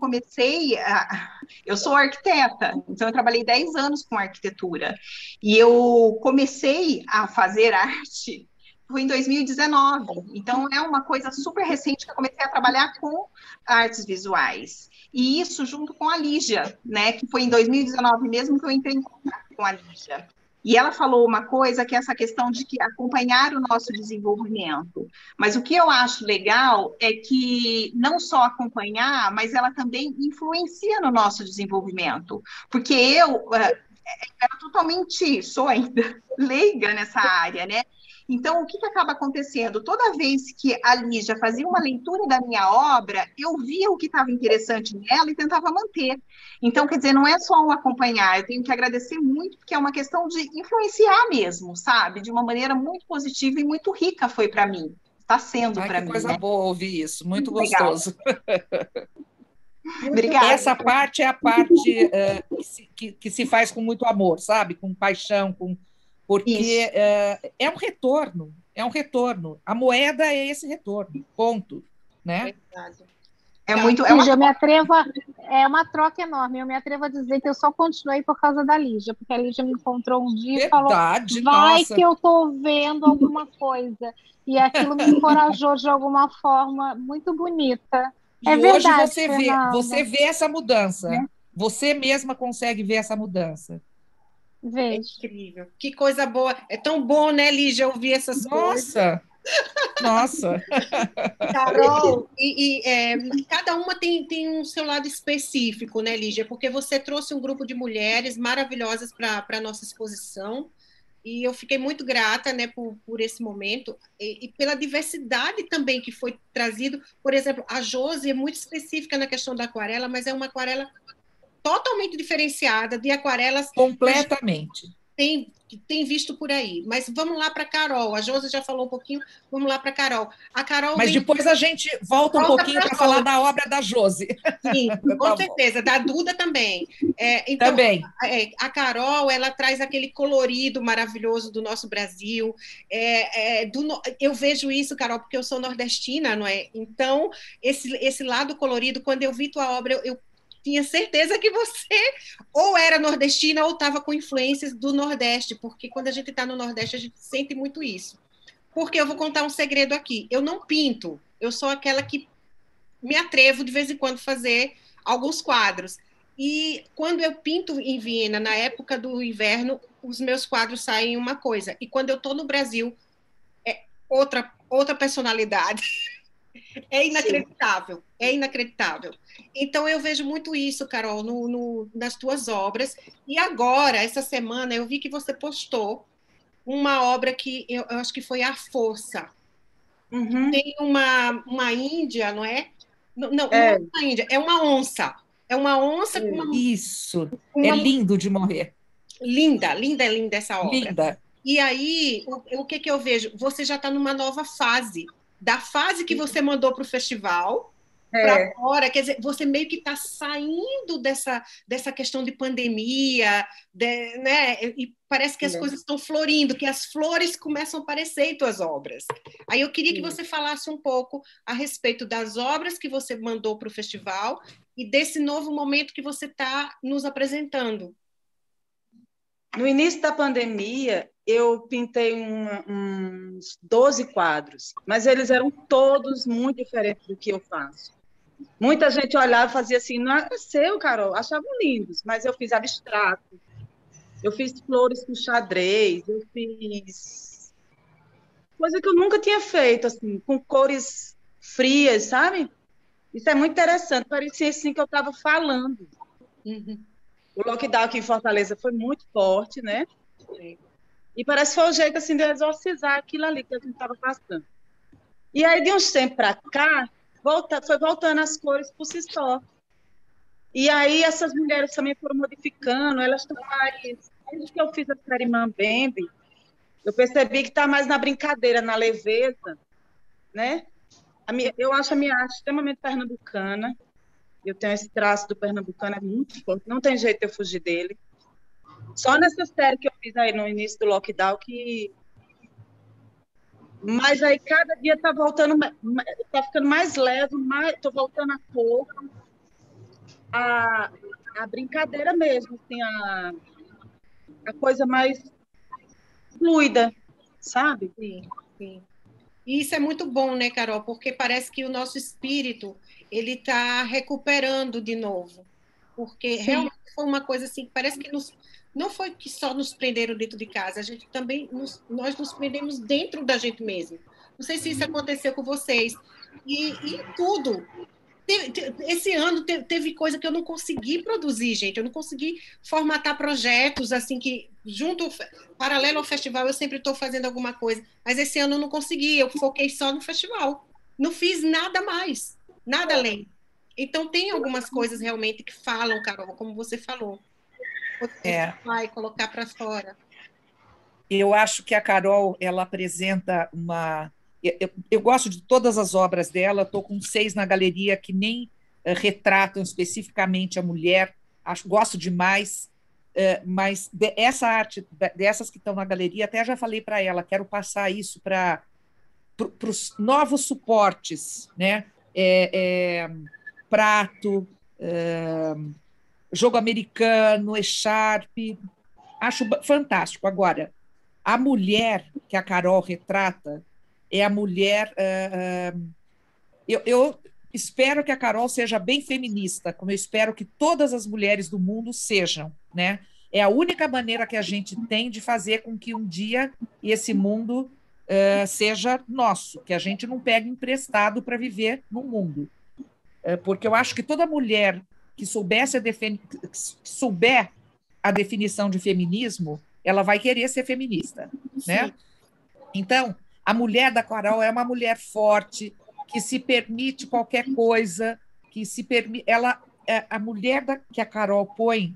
eu sou arquiteta, então eu trabalhei 10 anos com arquitetura, e eu comecei a fazer arte foi em 2019, então é uma coisa super recente que eu comecei a trabalhar com artes visuais. E isso junto com a Lígia, né? Que foi em 2019 mesmo que eu entrei em contato com a Lígia. E ela falou uma coisa que é essa questão de que acompanhar o nosso desenvolvimento. Mas o que eu acho legal é que não só acompanhar, mas ela também influencia no nosso desenvolvimento. Porque eu era totalmente, sou ainda leiga nessa área, né? Então, o que acaba acontecendo? Toda vez que a Lígia fazia uma leitura da minha obra, eu via o que estava interessante nela e tentava manter. Então, quer dizer, não é só um acompanhar, eu tenho que agradecer muito, porque é uma questão de influenciar mesmo, sabe? De uma maneira muito positiva e muito rica foi para mim. Está sendo para mim, que coisa né? boa ouvir isso, muito gostoso. Obrigada. Essa parte é a parte que se faz com muito amor, sabe? Com paixão, porque é um retorno, é um retorno. A moeda é esse retorno, ponto, né? É muito, Lígia, eu me atrevo é uma troca enorme. Eu me atrevo a dizer que eu só continuei por causa da Lígia, porque a Lígia me encontrou um dia e falou: vai nossa. que eu estou vendo alguma coisa. E aquilo me encorajou de alguma forma muito bonita. E hoje você vê essa mudança. Você mesma consegue ver essa mudança. Vejo. É incrível. Que coisa boa. É tão bom, né, Lígia, ouvir essas coisas. Nossa! Carol, cada uma tem um seu lado específico, né, Lígia? Porque você trouxe um grupo de mulheres maravilhosas para a nossa exposição. E eu fiquei muito grata, né, por esse momento e pela diversidade também que foi trazido. Por exemplo, a Josi é muito específica na questão da aquarela, mas é uma aquarela totalmente diferenciada de aquarelas completamente. Tem visto por aí. Mas vamos lá para a Carol. A Josi já falou um pouquinho, vamos lá para a Carol. A Carol Mas depois a gente volta um pouquinho para falar da obra da Josi. Sim, com certeza. Da Duda também. Então, também. A Carol, ela traz aquele colorido maravilhoso do nosso Brasil. Eu vejo isso, Carol, porque eu sou nordestina, não é? Então, esse lado colorido, quando eu vi tua obra, eu tinha certeza que você ou era nordestina ou estava com influências do Nordeste, porque quando a gente está no Nordeste, a gente sente muito isso. Porque eu vou contar um segredo aqui. Eu não pinto, eu sou aquela que me atrevo de vez em quando fazer alguns quadros. E quando eu pinto em Viena, na época do inverno, os meus quadros saem uma coisa. E quando eu estou no Brasil, é outra personalidade. É inacreditável, Sim. É inacreditável. Então, eu vejo muito isso, Carol, nas tuas obras. E agora, essa semana, eu vi que você postou uma obra que eu acho que foi A Força. Uhum. Tem uma índia, não é? Não é uma índia, é uma onça. É uma onça com uma... Isso, é lindo de morrer. Linda, linda, linda essa obra. Linda. E aí, o que eu vejo? Você já está numa nova fase. Da fase que você mandou para o festival para fora, quer dizer, você meio que está saindo dessa questão de pandemia, né? E parece que as coisas estão florindo, que as flores começam a aparecer em tuas obras. Aí eu queria que você falasse um pouco a respeito das obras que você mandou para o festival e desse novo momento que você está nos apresentando. No início da pandemia, eu pintei uns 12 quadros, mas eles eram todos muito diferentes do que eu faço. Muita gente olhava e fazia assim, não é seu, Carol, achavam lindos, mas eu fiz abstrato, eu fiz flores com xadrez, eu fiz coisa que eu nunca tinha feito, assim, com cores frias, sabe? Isso é muito interessante, parecia assim que eu estava falando. Uhum. O lockdown aqui em Fortaleza foi muito forte, né? Sim. E parece que foi o jeito assim, de exorcizar aquilo ali que a gente estava passando. E aí, de uns tempos para cá, foi voltando as cores por si só. E aí, essas mulheres também foram modificando, elas estão mais... Desde que eu fiz a série Mambembe, eu percebi que está mais na brincadeira, na leveza, né? Eu acho a minha arte extremamente pernambucana. Eu tenho esse traço do pernambucano, é muito forte, não tem jeito de eu fugir dele. Só nessa série que eu fiz aí no início do lockdown que... Mas aí cada dia tá voltando, tá ficando mais leve, tô voltando a cor, a brincadeira mesmo, assim, a coisa mais fluida, sabe? Sim, sim. E isso é muito bom, né, Carol? Porque parece que o nosso espírito ele está recuperando de novo. Porque realmente foi uma coisa assim, que parece que não foi que só nos prenderam dentro de casa, a gente também nós nos prendemos dentro da gente mesmo. Não sei se isso aconteceu com vocês. E tudo. Esse ano teve coisa que eu não consegui produzir, gente. Eu não consegui formatar projetos assim que junto paralelo ao festival eu sempre estou fazendo alguma coisa, mas esse ano eu não consegui. Eu foquei só no festival. Não fiz nada mais, nada além. Então tem algumas coisas realmente que falam, Carol, como você falou. Você vai colocar para fora. Eu acho que a Carol ela apresenta uma. Eu gosto de todas as obras dela, estou com 6 na galeria que nem retratam especificamente a mulher, gosto demais, mas essa arte, dessas que estão na galeria, até já falei para ela, quero passar isso para os novos suportes, né? Prato, jogo americano, echarpe, acho fantástico. Agora, a mulher que a Carol retrata é a mulher. Eu espero que a Carol seja bem feminista, como eu espero que todas as mulheres do mundo sejam, né? É a única maneira que a gente tem de fazer com que um dia esse mundo seja nosso, que a gente não pegue emprestado para viver no mundo. Porque eu acho que toda mulher que souber a definição de feminismo, ela vai querer ser feminista, né? Então, a mulher da Carol é uma mulher forte, que se permite qualquer coisa, que se permite. A mulher que a Carol põe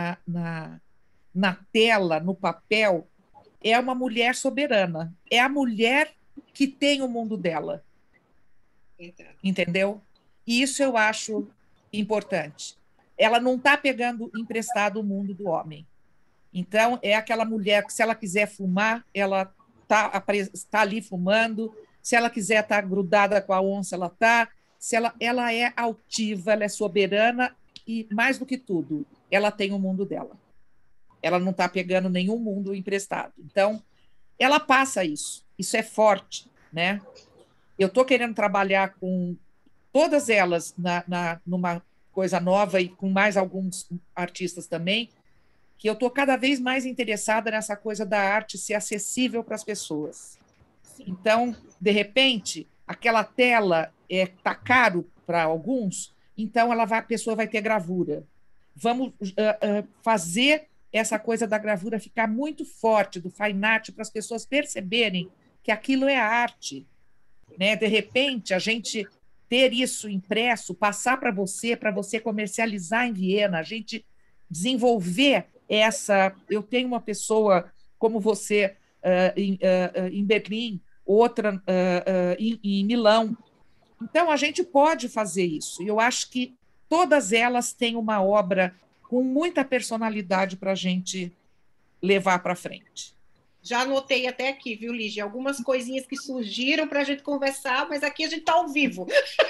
na tela, no papel, é uma mulher soberana. É a mulher que tem o mundo dela. Entendeu? E isso eu acho importante. Ela não está pegando emprestado o mundo do homem. Então, é aquela mulher que, se ela quiser fumar, ela está ali fumando. Se ela quiser estar grudada com a onça, ela está. Ela é altiva, ela é soberana e, mais do que tudo, ela tem o mundo dela. Ela não está pegando nenhum mundo emprestado. Então, ela passa isso. Isso é forte, né? Eu estou querendo trabalhar com todas elas numa coisa nova e com mais alguns artistas também, que eu estou cada vez mais interessada nessa coisa da arte ser acessível para as pessoas. Então, de repente, aquela tela está caro para alguns, então a pessoa vai ter gravura. Vamos fazer essa coisa da gravura ficar muito forte, do fine art, para as pessoas perceberem que aquilo é arte. Né? De repente, a gente ter isso impresso, passar para você comercializar em Viena, a gente desenvolver essa... Eu tenho uma pessoa como você em Berlim, outra em Milão. Então, a gente pode fazer isso. E eu acho que todas elas têm uma obra com muita personalidade para a gente levar para frente. Já anotei até aqui, viu, Lígia? Algumas coisinhas que surgiram para a gente conversar, mas aqui a gente está ao vivo.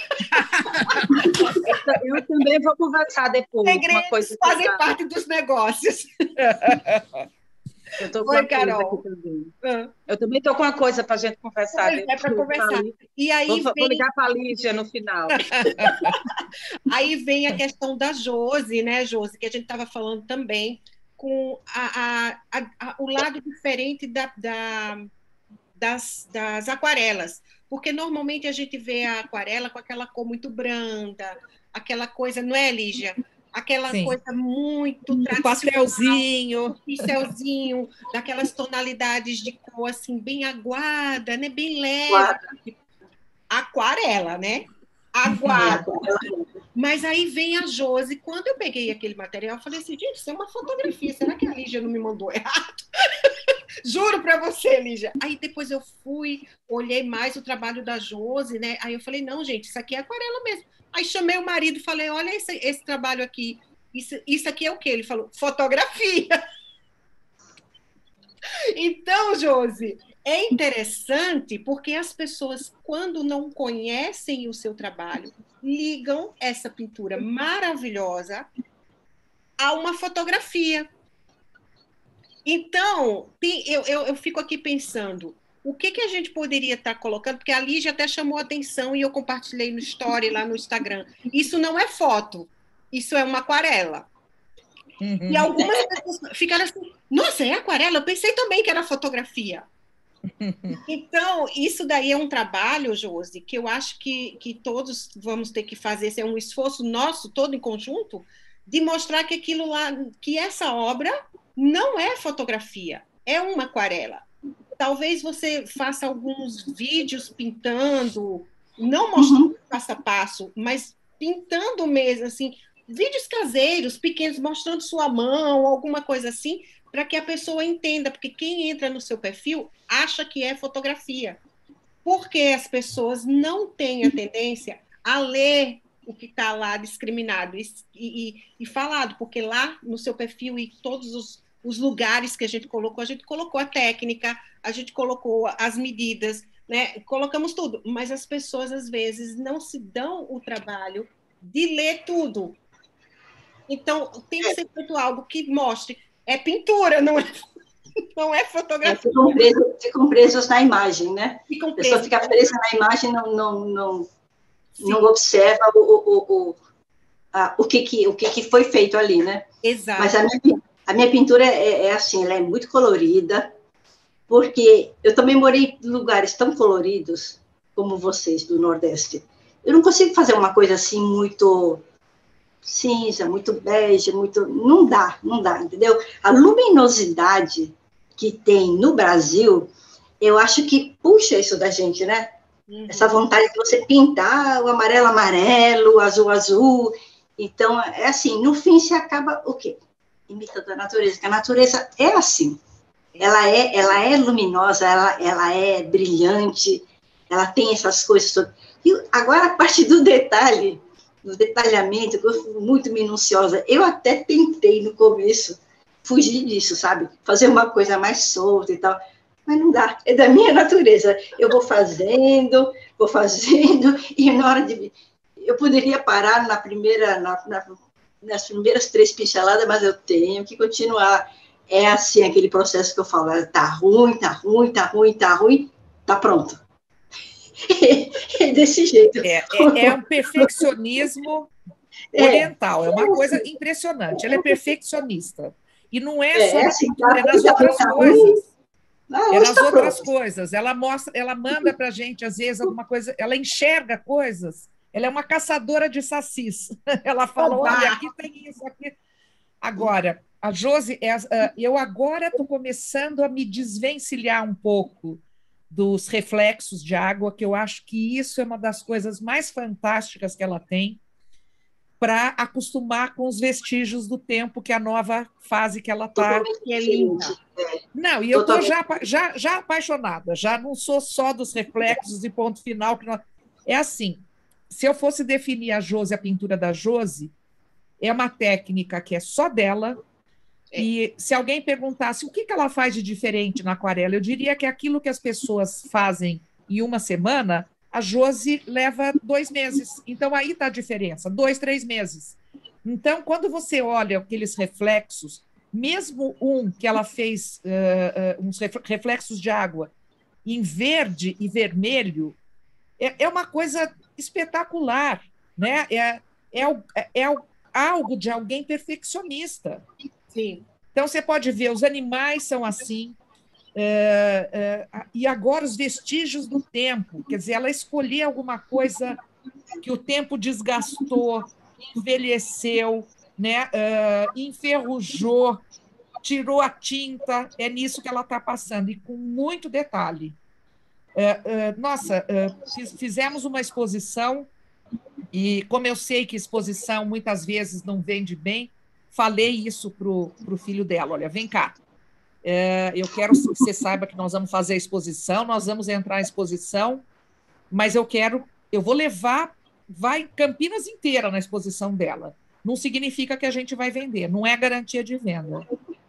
Eu também vou conversar depois. Segredos fazem parte dos negócios. Eu estou com Carol. Aqui também. Eu também estou com uma coisa para a gente conversar. É para conversar. E aí vou ligar para a Lígia no final. Aí vem a questão da Josi, né, Josi, que a gente estava falando também, com o lado diferente das aquarelas. Porque normalmente a gente vê a aquarela com aquela cor muito branda, aquela coisa, não é, Lígia? Aquela Sim. Coisa muito pastelzinho, pincelzinho, daquelas tonalidades de cor assim bem aguada, né, bem leve. Aquarela, né? Aguada. Mas aí vem a Josi. Quando eu peguei aquele material, eu falei assim, gente, isso é uma fotografia. Será que a Lígia não me mandou errado? Juro para você, Lígia. Aí depois eu fui, olhei mais o trabalho da Josi, né? Aí eu falei, não, gente, isso aqui é aquarela mesmo. Aí chamei o marido e falei, olha esse trabalho aqui. Isso aqui é o quê? Ele falou, fotografia. Então, Josi, é interessante porque as pessoas, quando não conhecem o seu trabalho, ligam essa pintura maravilhosa a uma fotografia. Então, eu fico aqui pensando, o que a gente poderia estar colocando? Porque a Lígia até chamou a atenção e eu compartilhei no Story lá no Instagram. Isso não é foto, isso é uma aquarela. E algumas pessoas ficaram assim, nossa, é aquarela? Eu pensei também que era fotografia. Então, isso daí é um trabalho, Josi, que eu acho que todos vamos ter que fazer, esse é um esforço nosso, todo em conjunto, de mostrar que aquilo lá, que essa obra não é fotografia, é uma aquarela. Talvez você faça alguns vídeos pintando, não mostrando passo a passo, mas pintando mesmo, assim, vídeos caseiros, pequenos, mostrando sua mão, alguma coisa assim, para que a pessoa entenda, porque quem entra no seu perfil acha que é fotografia, porque as pessoas não têm a tendência a ler o que está lá discriminado e falado, porque lá no seu perfil e todos os lugares que a gente colocou a técnica, a gente colocou as medidas, né? Colocamos tudo, mas as pessoas às vezes não se dão o trabalho de ler tudo. Então, tem que ser feito algo que mostre. É pintura, não é fotografia. Ficam presos na imagem, né? Ficam a pessoa presos. fica presa na imagem, não observa o que foi feito ali, né? Exato. Mas a minha pintura é assim, ela é muito colorida, porque eu também morei em lugares tão coloridos como vocês, do Nordeste. Eu não consigo fazer uma coisa assim muito cinza, muito bege, muito... Não dá, entendeu? A luminosidade que tem no Brasil, eu acho que puxa isso da gente, né? Essa vontade de você pintar o amarelo, o azul. Então, é assim, no fim se acaba o quê? Imitando a natureza, porque a natureza é assim. Ela é luminosa, ela é brilhante, ela tem essas coisas todas. E agora, a parte do detalhe, do detalhamento, que eu fui muito minuciosa, eu até tentei no começo fugir disso, sabe? Fazer uma coisa mais solta e tal, mas não dá, é da minha natureza. Eu vou fazendo, e na hora de... Eu poderia parar nas primeiras 3 pinceladas, mas eu tenho que continuar. É assim, aquele processo que eu falo, tá ruim, tá pronto. É desse jeito. É um perfeccionismo oriental, é uma coisa impressionante. Ela é perfeccionista. E não é só na pintura, é nas outras coisas. É nas outras coisas. Ela manda para a gente, às vezes, alguma coisa, ela enxerga coisas, ela é uma caçadora de sacis. Ela fala, olha, aqui tem isso, aqui. Agora, a Josi, eu agora estou começando a me desvencilhar um pouco dos reflexos de água, que eu acho que isso é uma das coisas mais fantásticas que ela tem para acostumar com os vestígios do tempo, que é a nova fase que ela está. Que é linda. Não, e eu estou já apaixonada, já não sou só dos reflexos e ponto final. É assim, se eu fosse definir a Josi, a pintura da Josi, é uma técnica que é só dela, e se alguém perguntasse o que ela faz de diferente na aquarela, eu diria que é aquilo que as pessoas fazem em uma semana, a Josi leva 2 meses. Então, aí está a diferença, 2, 3 meses. Então, quando você olha aqueles reflexos, mesmo um que ela fez, uns reflexos de água, em verde e vermelho, é uma coisa espetacular, né? É algo de alguém perfeccionista. Sim. Então, você pode ver, os animais são assim, e agora os vestígios do tempo, quer dizer, ela escolheu alguma coisa que o tempo desgastou, envelheceu, né? Enferrujou, tirou a tinta, é nisso que ela está passando, e com muito detalhe. Fizemos uma exposição, e como eu sei que exposição muitas vezes não vende bem, falei isso para o filho dela, olha, vem cá, eu quero que você saiba que nós vamos fazer a exposição, nós vamos entrar em exposição, mas eu vou levar, vai Campinas inteira na exposição dela. Não significa que a gente vai vender, não é garantia de venda.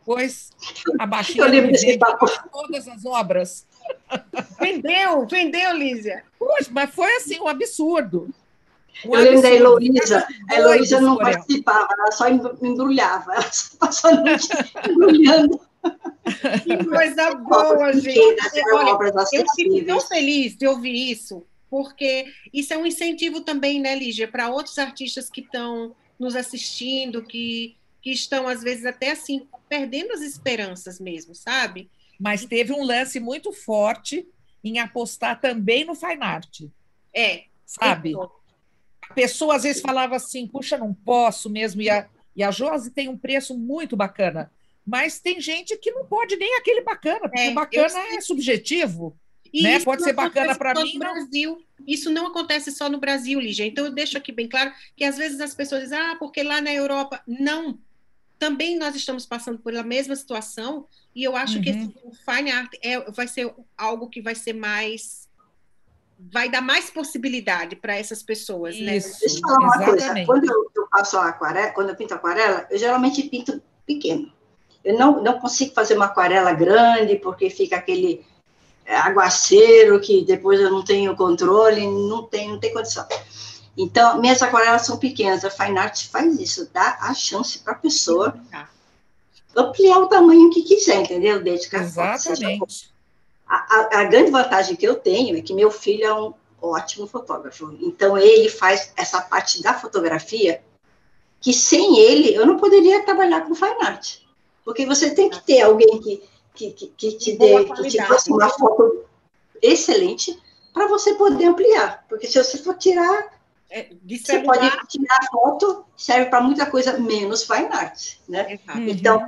Pois a Eu baixinha lembro que desse vende papo. todas as obras. Vendeu, Lísia. Poxa, mas foi assim um absurdo. Um Eu lembro da absurdo. Heloísa. Ficavam A Heloísa doidos não por ela. participava, ela só embrulhava. Ela só passou a noite embrulhando. Que coisa Obras boa, gente. pequenas, eram Olha, obras eu fico tão acessíveis. feliz de ouvir isso, porque isso é um incentivo também, né, Lígia, para outros artistas que estão nos assistindo, que estão, às vezes, até assim, perdendo as esperanças mesmo, sabe? Mas teve um lance muito forte em apostar também no fine art, É. sabe? A pessoa às vezes falava assim, puxa, não posso mesmo, e a Josi tem um preço muito bacana, mas tem gente que não pode nem aquele bacana, porque o Eu bacana sei. é subjetivo, E né? isso Pode não ser bacana acontece para só mim, no não. Brasil. Isso não acontece só no Brasil, Lígia. Então, eu deixo aqui bem claro que, às vezes, as pessoas dizem, porque lá na Europa... Não. Também nós estamos passando pela mesma situação e eu acho que esse fine art vai ser algo que vai ser mais... Vai dar mais possibilidade para essas pessoas, né? Isso, Deixa eu falar uma coisa. exatamente. Quando eu faço aquarela, quando eu pinto aquarela, eu geralmente pinto pequeno. Eu não consigo fazer uma aquarela grande, porque fica aquele aguaceiro que depois eu não tenho controle, não tem condição. Então, minhas aquarelas são pequenas. A Fine Art faz isso, dá a chance para a pessoa ampliar o tamanho que quiser, entendeu? Desde Exatamente. A grande vantagem que eu tenho é que meu filho é um ótimo fotógrafo. Então, ele faz essa parte da fotografia que, sem ele, eu não poderia trabalhar com Fine Art. Porque você tem que ter alguém que te faça uma foto excelente para você poder ampliar. Porque se você for tirar... Você pode tirar a foto, serve para muita coisa, menos Fine Art, né? Então,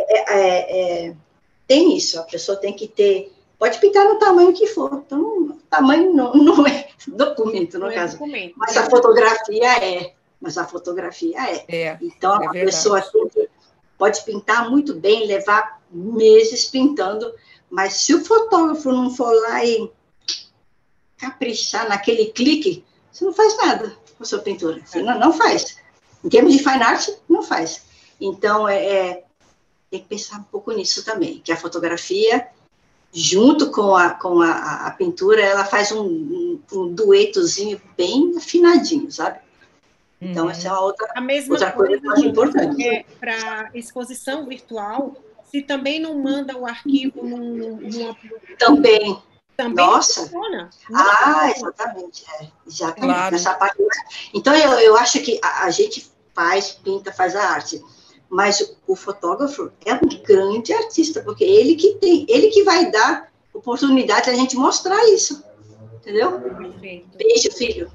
tem isso, a pessoa tem que ter... Pode pintar no tamanho que for. Então, o tamanho não é documento, no caso. Mas a fotografia é. Então, a pessoa pode pintar muito bem, levar meses pintando, mas se o fotógrafo não for lá e caprichar naquele clique, você não faz nada com a sua pintura. Você não faz. Em termos de fine art, não faz. Então, tem que pensar um pouco nisso também, que a fotografia, junto com a pintura, ela faz um duetozinho bem afinadinho, sabe? Então, essa é outra coisa que eu acho importante. Para exposição virtual, se também não manda o arquivo Também. Nossa! Funciona. Exatamente. Exatamente. Claro. Nessa parte. Então, eu acho que a gente pinta, faz a arte. Mas o fotógrafo é um grande artista, porque ele que vai dar oportunidade a gente mostrar isso. Entendeu? Perfeito. Beijo, filho.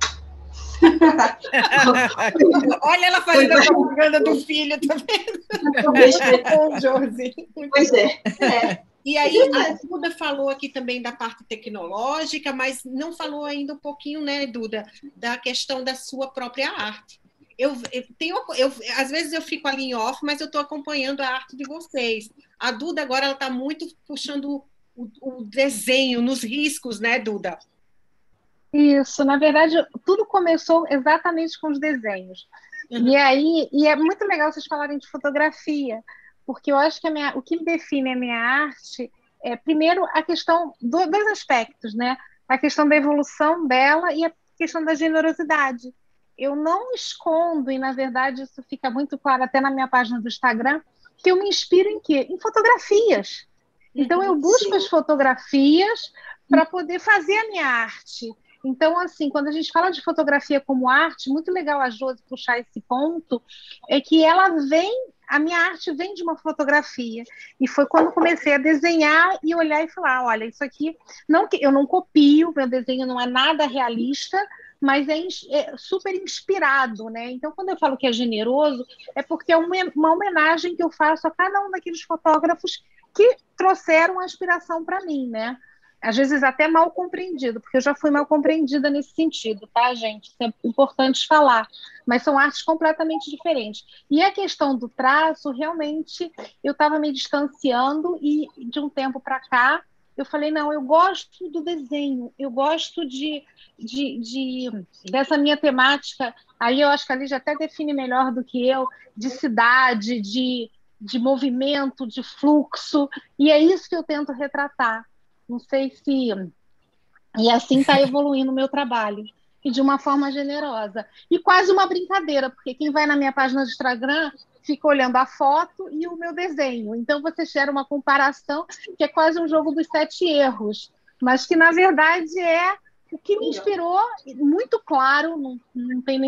Olha ela fazendo a propaganda do filho também. Pois é. E aí, a Duda falou aqui também da parte tecnológica, mas não falou ainda um pouquinho, né, Duda, da questão da sua própria arte. Às vezes eu fico ali em off, mas eu estou acompanhando a arte de vocês. A Duda agora ela está muito puxando o desenho nos riscos, né, Duda? Isso, na verdade, tudo começou exatamente com os desenhos. E é muito legal vocês falarem de fotografia, porque eu acho que o que define a minha arte é, primeiro, a questão dois aspectos, né? A questão da evolução dela e a questão da generosidade. Eu não escondo, e na verdade isso fica muito claro até na minha página do Instagram, que eu me inspiro em quê? Em fotografias. Então, eu busco as fotografias para poder fazer a minha arte. Então, assim, quando a gente fala de fotografia como arte, muito legal a Josi puxar esse ponto, é que a minha arte vem de uma fotografia. E foi quando comecei a desenhar e olhar e falar, olha, isso aqui, eu não copio, meu desenho não é nada realista, mas é super inspirado, né? Então, quando eu falo que é generoso, é porque é uma homenagem que eu faço a cada um daqueles fotógrafos que trouxeram a inspiração para mim, né? Às vezes até mal compreendido, porque eu já fui mal compreendida nesse sentido, tá, gente? Isso é importante falar, mas são artes completamente diferentes. E a questão do traço, realmente, eu estava me distanciando e de um tempo para cá, eu falei, não, eu gosto do desenho, eu gosto dessa minha temática, aí eu acho que a Lígia até define melhor do que eu, de cidade, de de movimento, de fluxo, e é isso que eu tento retratar. Não sei se... E assim está evoluindo o meu trabalho, e de uma forma generosa. E quase uma brincadeira, porque quem vai na minha página do Instagram fica olhando a foto e o meu desenho. Então você gera uma comparação que é quase um jogo dos 7 erros, mas que, na verdade, é o que me inspirou, muito claro, não tem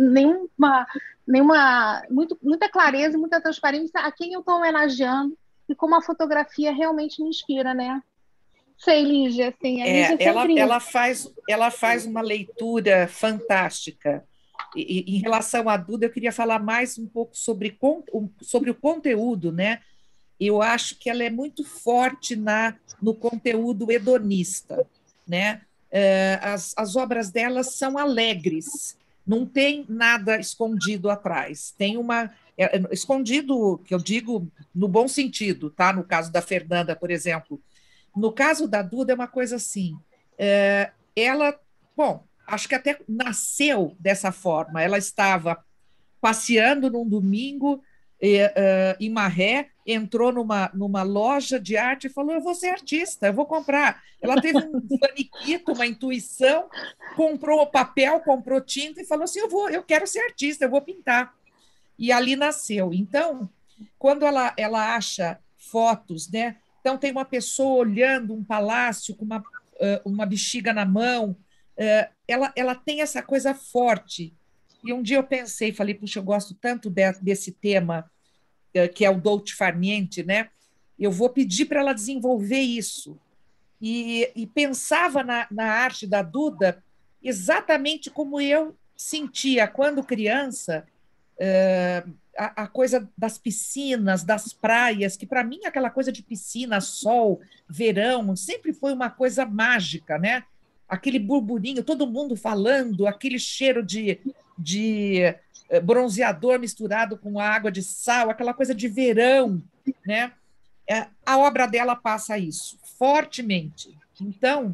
muita clareza, muita transparência a quem eu estou homenageando e como a fotografia realmente me inspira, né? Sei, Lígia, assim, a Lígia sempre... ela faz uma leitura fantástica. Em relação à Duda, eu queria falar mais um pouco sobre o conteúdo, né? Eu acho que ela é muito forte no conteúdo hedonista, né? As obras delas são alegres, não tem nada escondido atrás. Tem escondido, que eu digo no bom sentido, tá? No caso da Fernanda, por exemplo. No caso da Duda, é uma coisa assim. Ela, bom, acho que até nasceu dessa forma. Ela estava passeando num domingo em Maré, entrou numa loja de arte e falou: eu vou ser artista, eu vou comprar. Ela teve um faniquito, uma intuição, comprou papel, comprou tinta e falou assim: eu quero ser artista, eu vou pintar. E ali nasceu. Então, quando ela acha fotos, né? Então, tem uma pessoa olhando um palácio com uma bexiga na mão, ela tem essa coisa forte. E um dia eu pensei, falei, puxa, eu gosto tanto desse tema, que é o dolce far niente, né? Eu vou pedir para ela desenvolver isso. E pensava na arte da Duda exatamente como eu sentia quando criança, a coisa das piscinas, das praias, que para mim aquela coisa de piscina, sol, verão, sempre foi uma coisa mágica, né? Aquele burburinho, todo mundo falando, aquele cheiro de bronzeador misturado com água de sal, aquela coisa de verão, né? A obra dela passa isso fortemente. Então,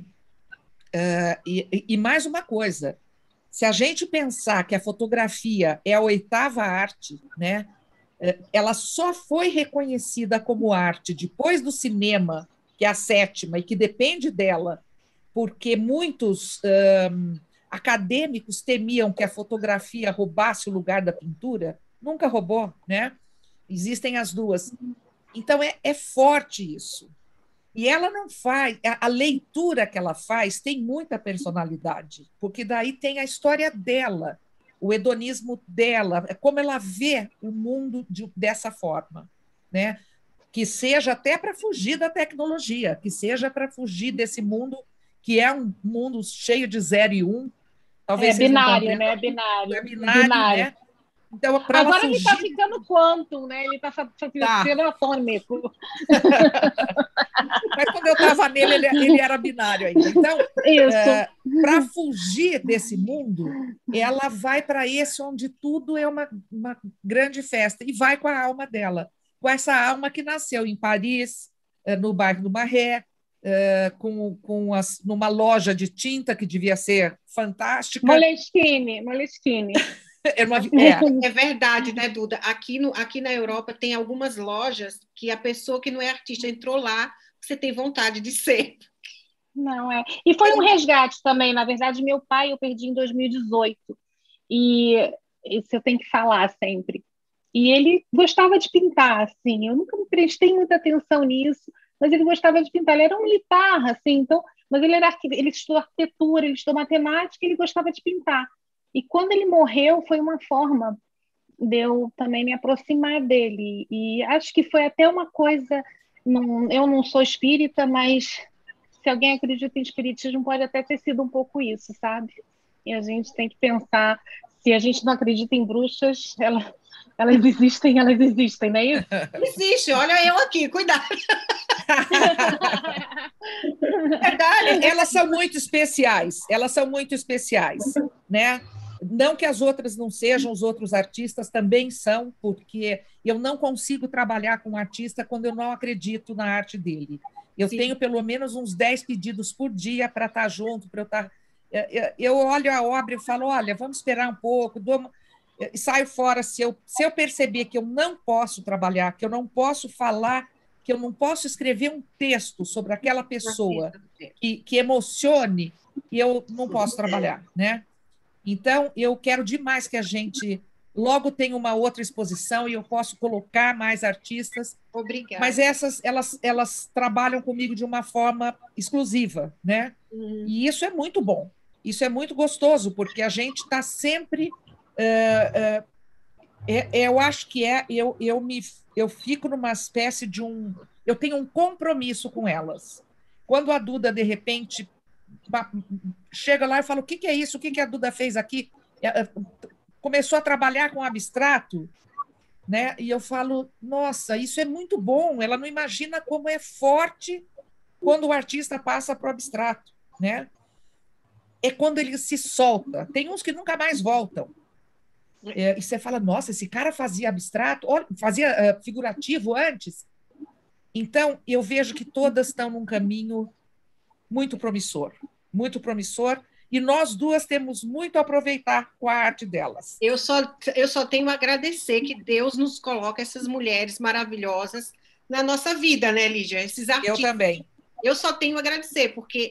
e mais uma coisa, se a gente pensar que a fotografia é a 8ª arte, né? Ela só foi reconhecida como arte depois do cinema, que é a 7ª, e que depende dela, porque muitos acadêmicos temiam que a fotografia roubasse o lugar da pintura. Nunca roubou, né? Existem as duas. Então, é forte isso. E ela não faz... A leitura que ela faz tem muita personalidade, porque daí tem a história dela, o hedonismo dela, como ela vê o mundo dessa forma, né? Que seja até para fugir da tecnologia, que seja para fugir desse mundo que é um mundo cheio de 0 e 1. Talvez vocês binário, não né? Binário. É binário, né? Então, para ela agora fugir... ele está ficando quantum, né? Ele está ficando atômico. Mas quando eu estava nele, ele era binário ainda. Então, para fugir desse mundo, ela vai para esse onde tudo é uma grande festa, e vai com a alma dela, com essa alma que nasceu em Paris, no bairro do Marais, numa loja de tinta que devia ser fantástica. Moleskine. É verdade, né, Duda? Aqui na Europa tem algumas lojas que a pessoa que não é artista entrou lá, você tem vontade de ser. Não é. E foi um resgate também. Na verdade, meu pai eu perdi em 2018. E isso eu tenho que falar sempre. E ele gostava de pintar, assim. Eu nunca me prestei muita atenção nisso, mas ele gostava de pintar. Ele era um militar, assim, então, mas ele estudou arquitetura, ele estudou matemática, ele gostava de pintar. E quando ele morreu, foi uma forma de eu também me aproximar dele. E acho que foi até uma coisa... eu não sou espírita, mas se alguém acredita em espiritismo, pode até ter sido um pouco isso, sabe? E a gente tem que pensar, se a gente não acredita em bruxas, elas existem, não é isso? Existe, olha eu aqui, cuidado. Verdade, elas são muito especiais, né? Não que as outras não sejam, os outros artistas também são, porque eu não consigo trabalhar com um artista quando eu não acredito na arte dele. Eu Sim. tenho pelo menos uns 10 pedidos por dia para estar junto, para eu estar... Eu olho a obra e falo, olha, vamos esperar um pouco, saio fora se eu perceber que eu não posso trabalhar, que eu não posso falar, que eu não posso escrever um texto sobre aquela pessoa que emocione, eu não posso trabalhar, né? Então, eu quero demais que a gente logo tenha uma outra exposição e eu posso colocar mais artistas. Obrigada. Mas elas trabalham comigo de uma forma exclusiva, né? E isso é muito bom. Isso é muito gostoso, porque a gente está sempre... eu acho que eu fico numa espécie de um... Eu tenho um compromisso com elas. Quando a Duda, de repente, chega lá e fala: o que é isso? O que a Duda fez aqui? Começou a trabalhar com abstrato, né? E eu falo: nossa, isso é muito bom. Ela não imagina como é forte quando o artista passa para o abstrato, né? É quando ele se solta. Tem uns que nunca mais voltam. E você fala: nossa, esse cara fazia abstrato, fazia figurativo antes. Então, eu vejo que todas estão num caminho muito promissor, e nós duas temos muito a aproveitar com a arte delas. Eu só tenho a agradecer que Deus nos coloca essas mulheres maravilhosas na nossa vida, né, Lígia? Esses artistas. Eu também. Eu só tenho a agradecer, porque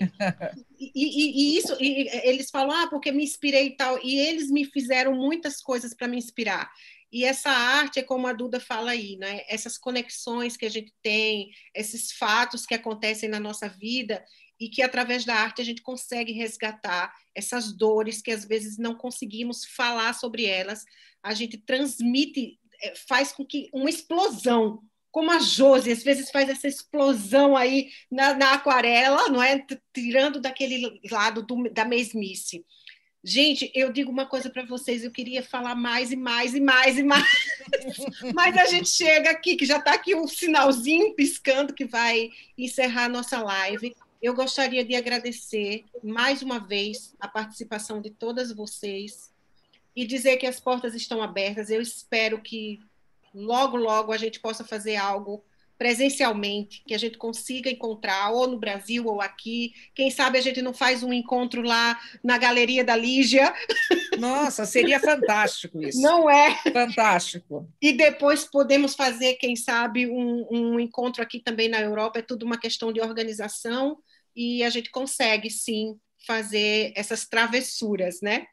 eles falam: porque me inspirei e tal, e eles me fizeram muitas coisas para me inspirar. E essa arte é como a Duda fala aí, né? Essas conexões que a gente tem, esses fatos que acontecem na nossa vida e que, através da arte, a gente consegue resgatar essas dores que, às vezes, não conseguimos falar sobre elas. A gente transmite, faz com que uma explosão, como a Josi, às vezes faz essa explosão aí na aquarela, não é? Tirando daquele lado da mesmice. Gente, eu digo uma coisa para vocês, eu queria falar mais e mais e mais e mais, mas a gente chega aqui, que já está aqui um sinalzinho piscando que vai encerrar a nossa live. Eu gostaria de agradecer mais uma vez a participação de todas vocês e dizer que as portas estão abertas. Eu espero que logo, logo a gente possa fazer algo presencialmente, que a gente consiga encontrar, ou no Brasil ou aqui. Quem sabe a gente não faz um encontro lá na Galeria da Lígia. Nossa, seria fantástico isso. Não é? Fantástico. E depois podemos fazer, quem sabe, um encontro aqui também na Europa. É tudo uma questão de organização e a gente consegue, sim, fazer essas travessuras, né?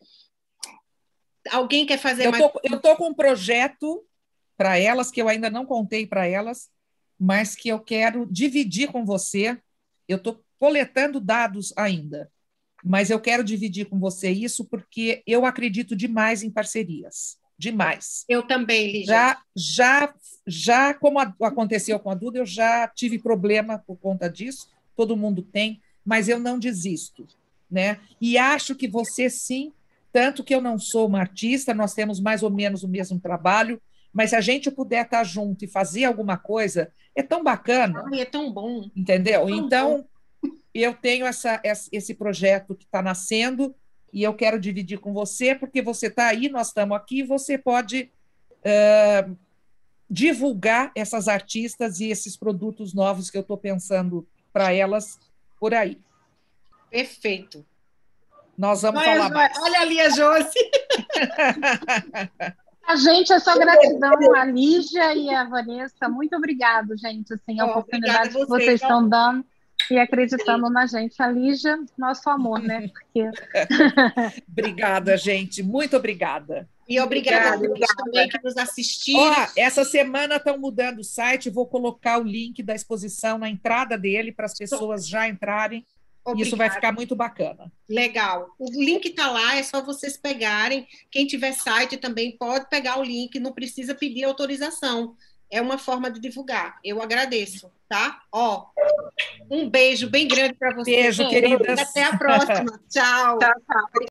Alguém quer fazer mais? Eu estou com um projeto para elas, que eu ainda não contei para elas, mas que eu quero dividir com você. Eu estou coletando dados ainda, mas eu quero dividir com você isso porque eu acredito demais em parcerias. Demais. Eu também, Lígia. Já como aconteceu com a Duda, eu já tive problema por conta disso, todo mundo tem, mas eu não desisto, né? E acho que você sim, tanto que eu não sou uma artista, nós temos mais ou menos o mesmo trabalho, mas se a gente puder estar junto e fazer alguma coisa, é tão bacana. Ai, é tão bom. Entendeu? Então, eu tenho esse projeto que está nascendo e eu quero dividir com você, porque você está aí, nós estamos aqui, e você pode divulgar essas artistas e esses produtos novos que eu estou pensando para elas por aí. Perfeito. Nós vamos falar mais. Olha ali a Josi. A gente é só gratidão a Lígia e a Vanessa. Muito obrigado, gente. Assim, a oportunidade que vocês estão dando e acreditando na gente. A Lígia, nosso amor, né? Porque... Obrigada, gente. Muito obrigada. E obrigada a vocês também que nos assistiram. Essa semana estão mudando o site. Vou colocar o link da exposição na entrada dele para as pessoas já entrarem. Obrigada. Isso vai ficar muito bacana. Legal. O link está lá, é só vocês pegarem. Quem tiver site também pode pegar o link, não precisa pedir autorização. É uma forma de divulgar. Eu agradeço, tá? Um beijo bem grande para vocês. Beijo, queridas. Até a próxima. Tchau. Tchau, tchau.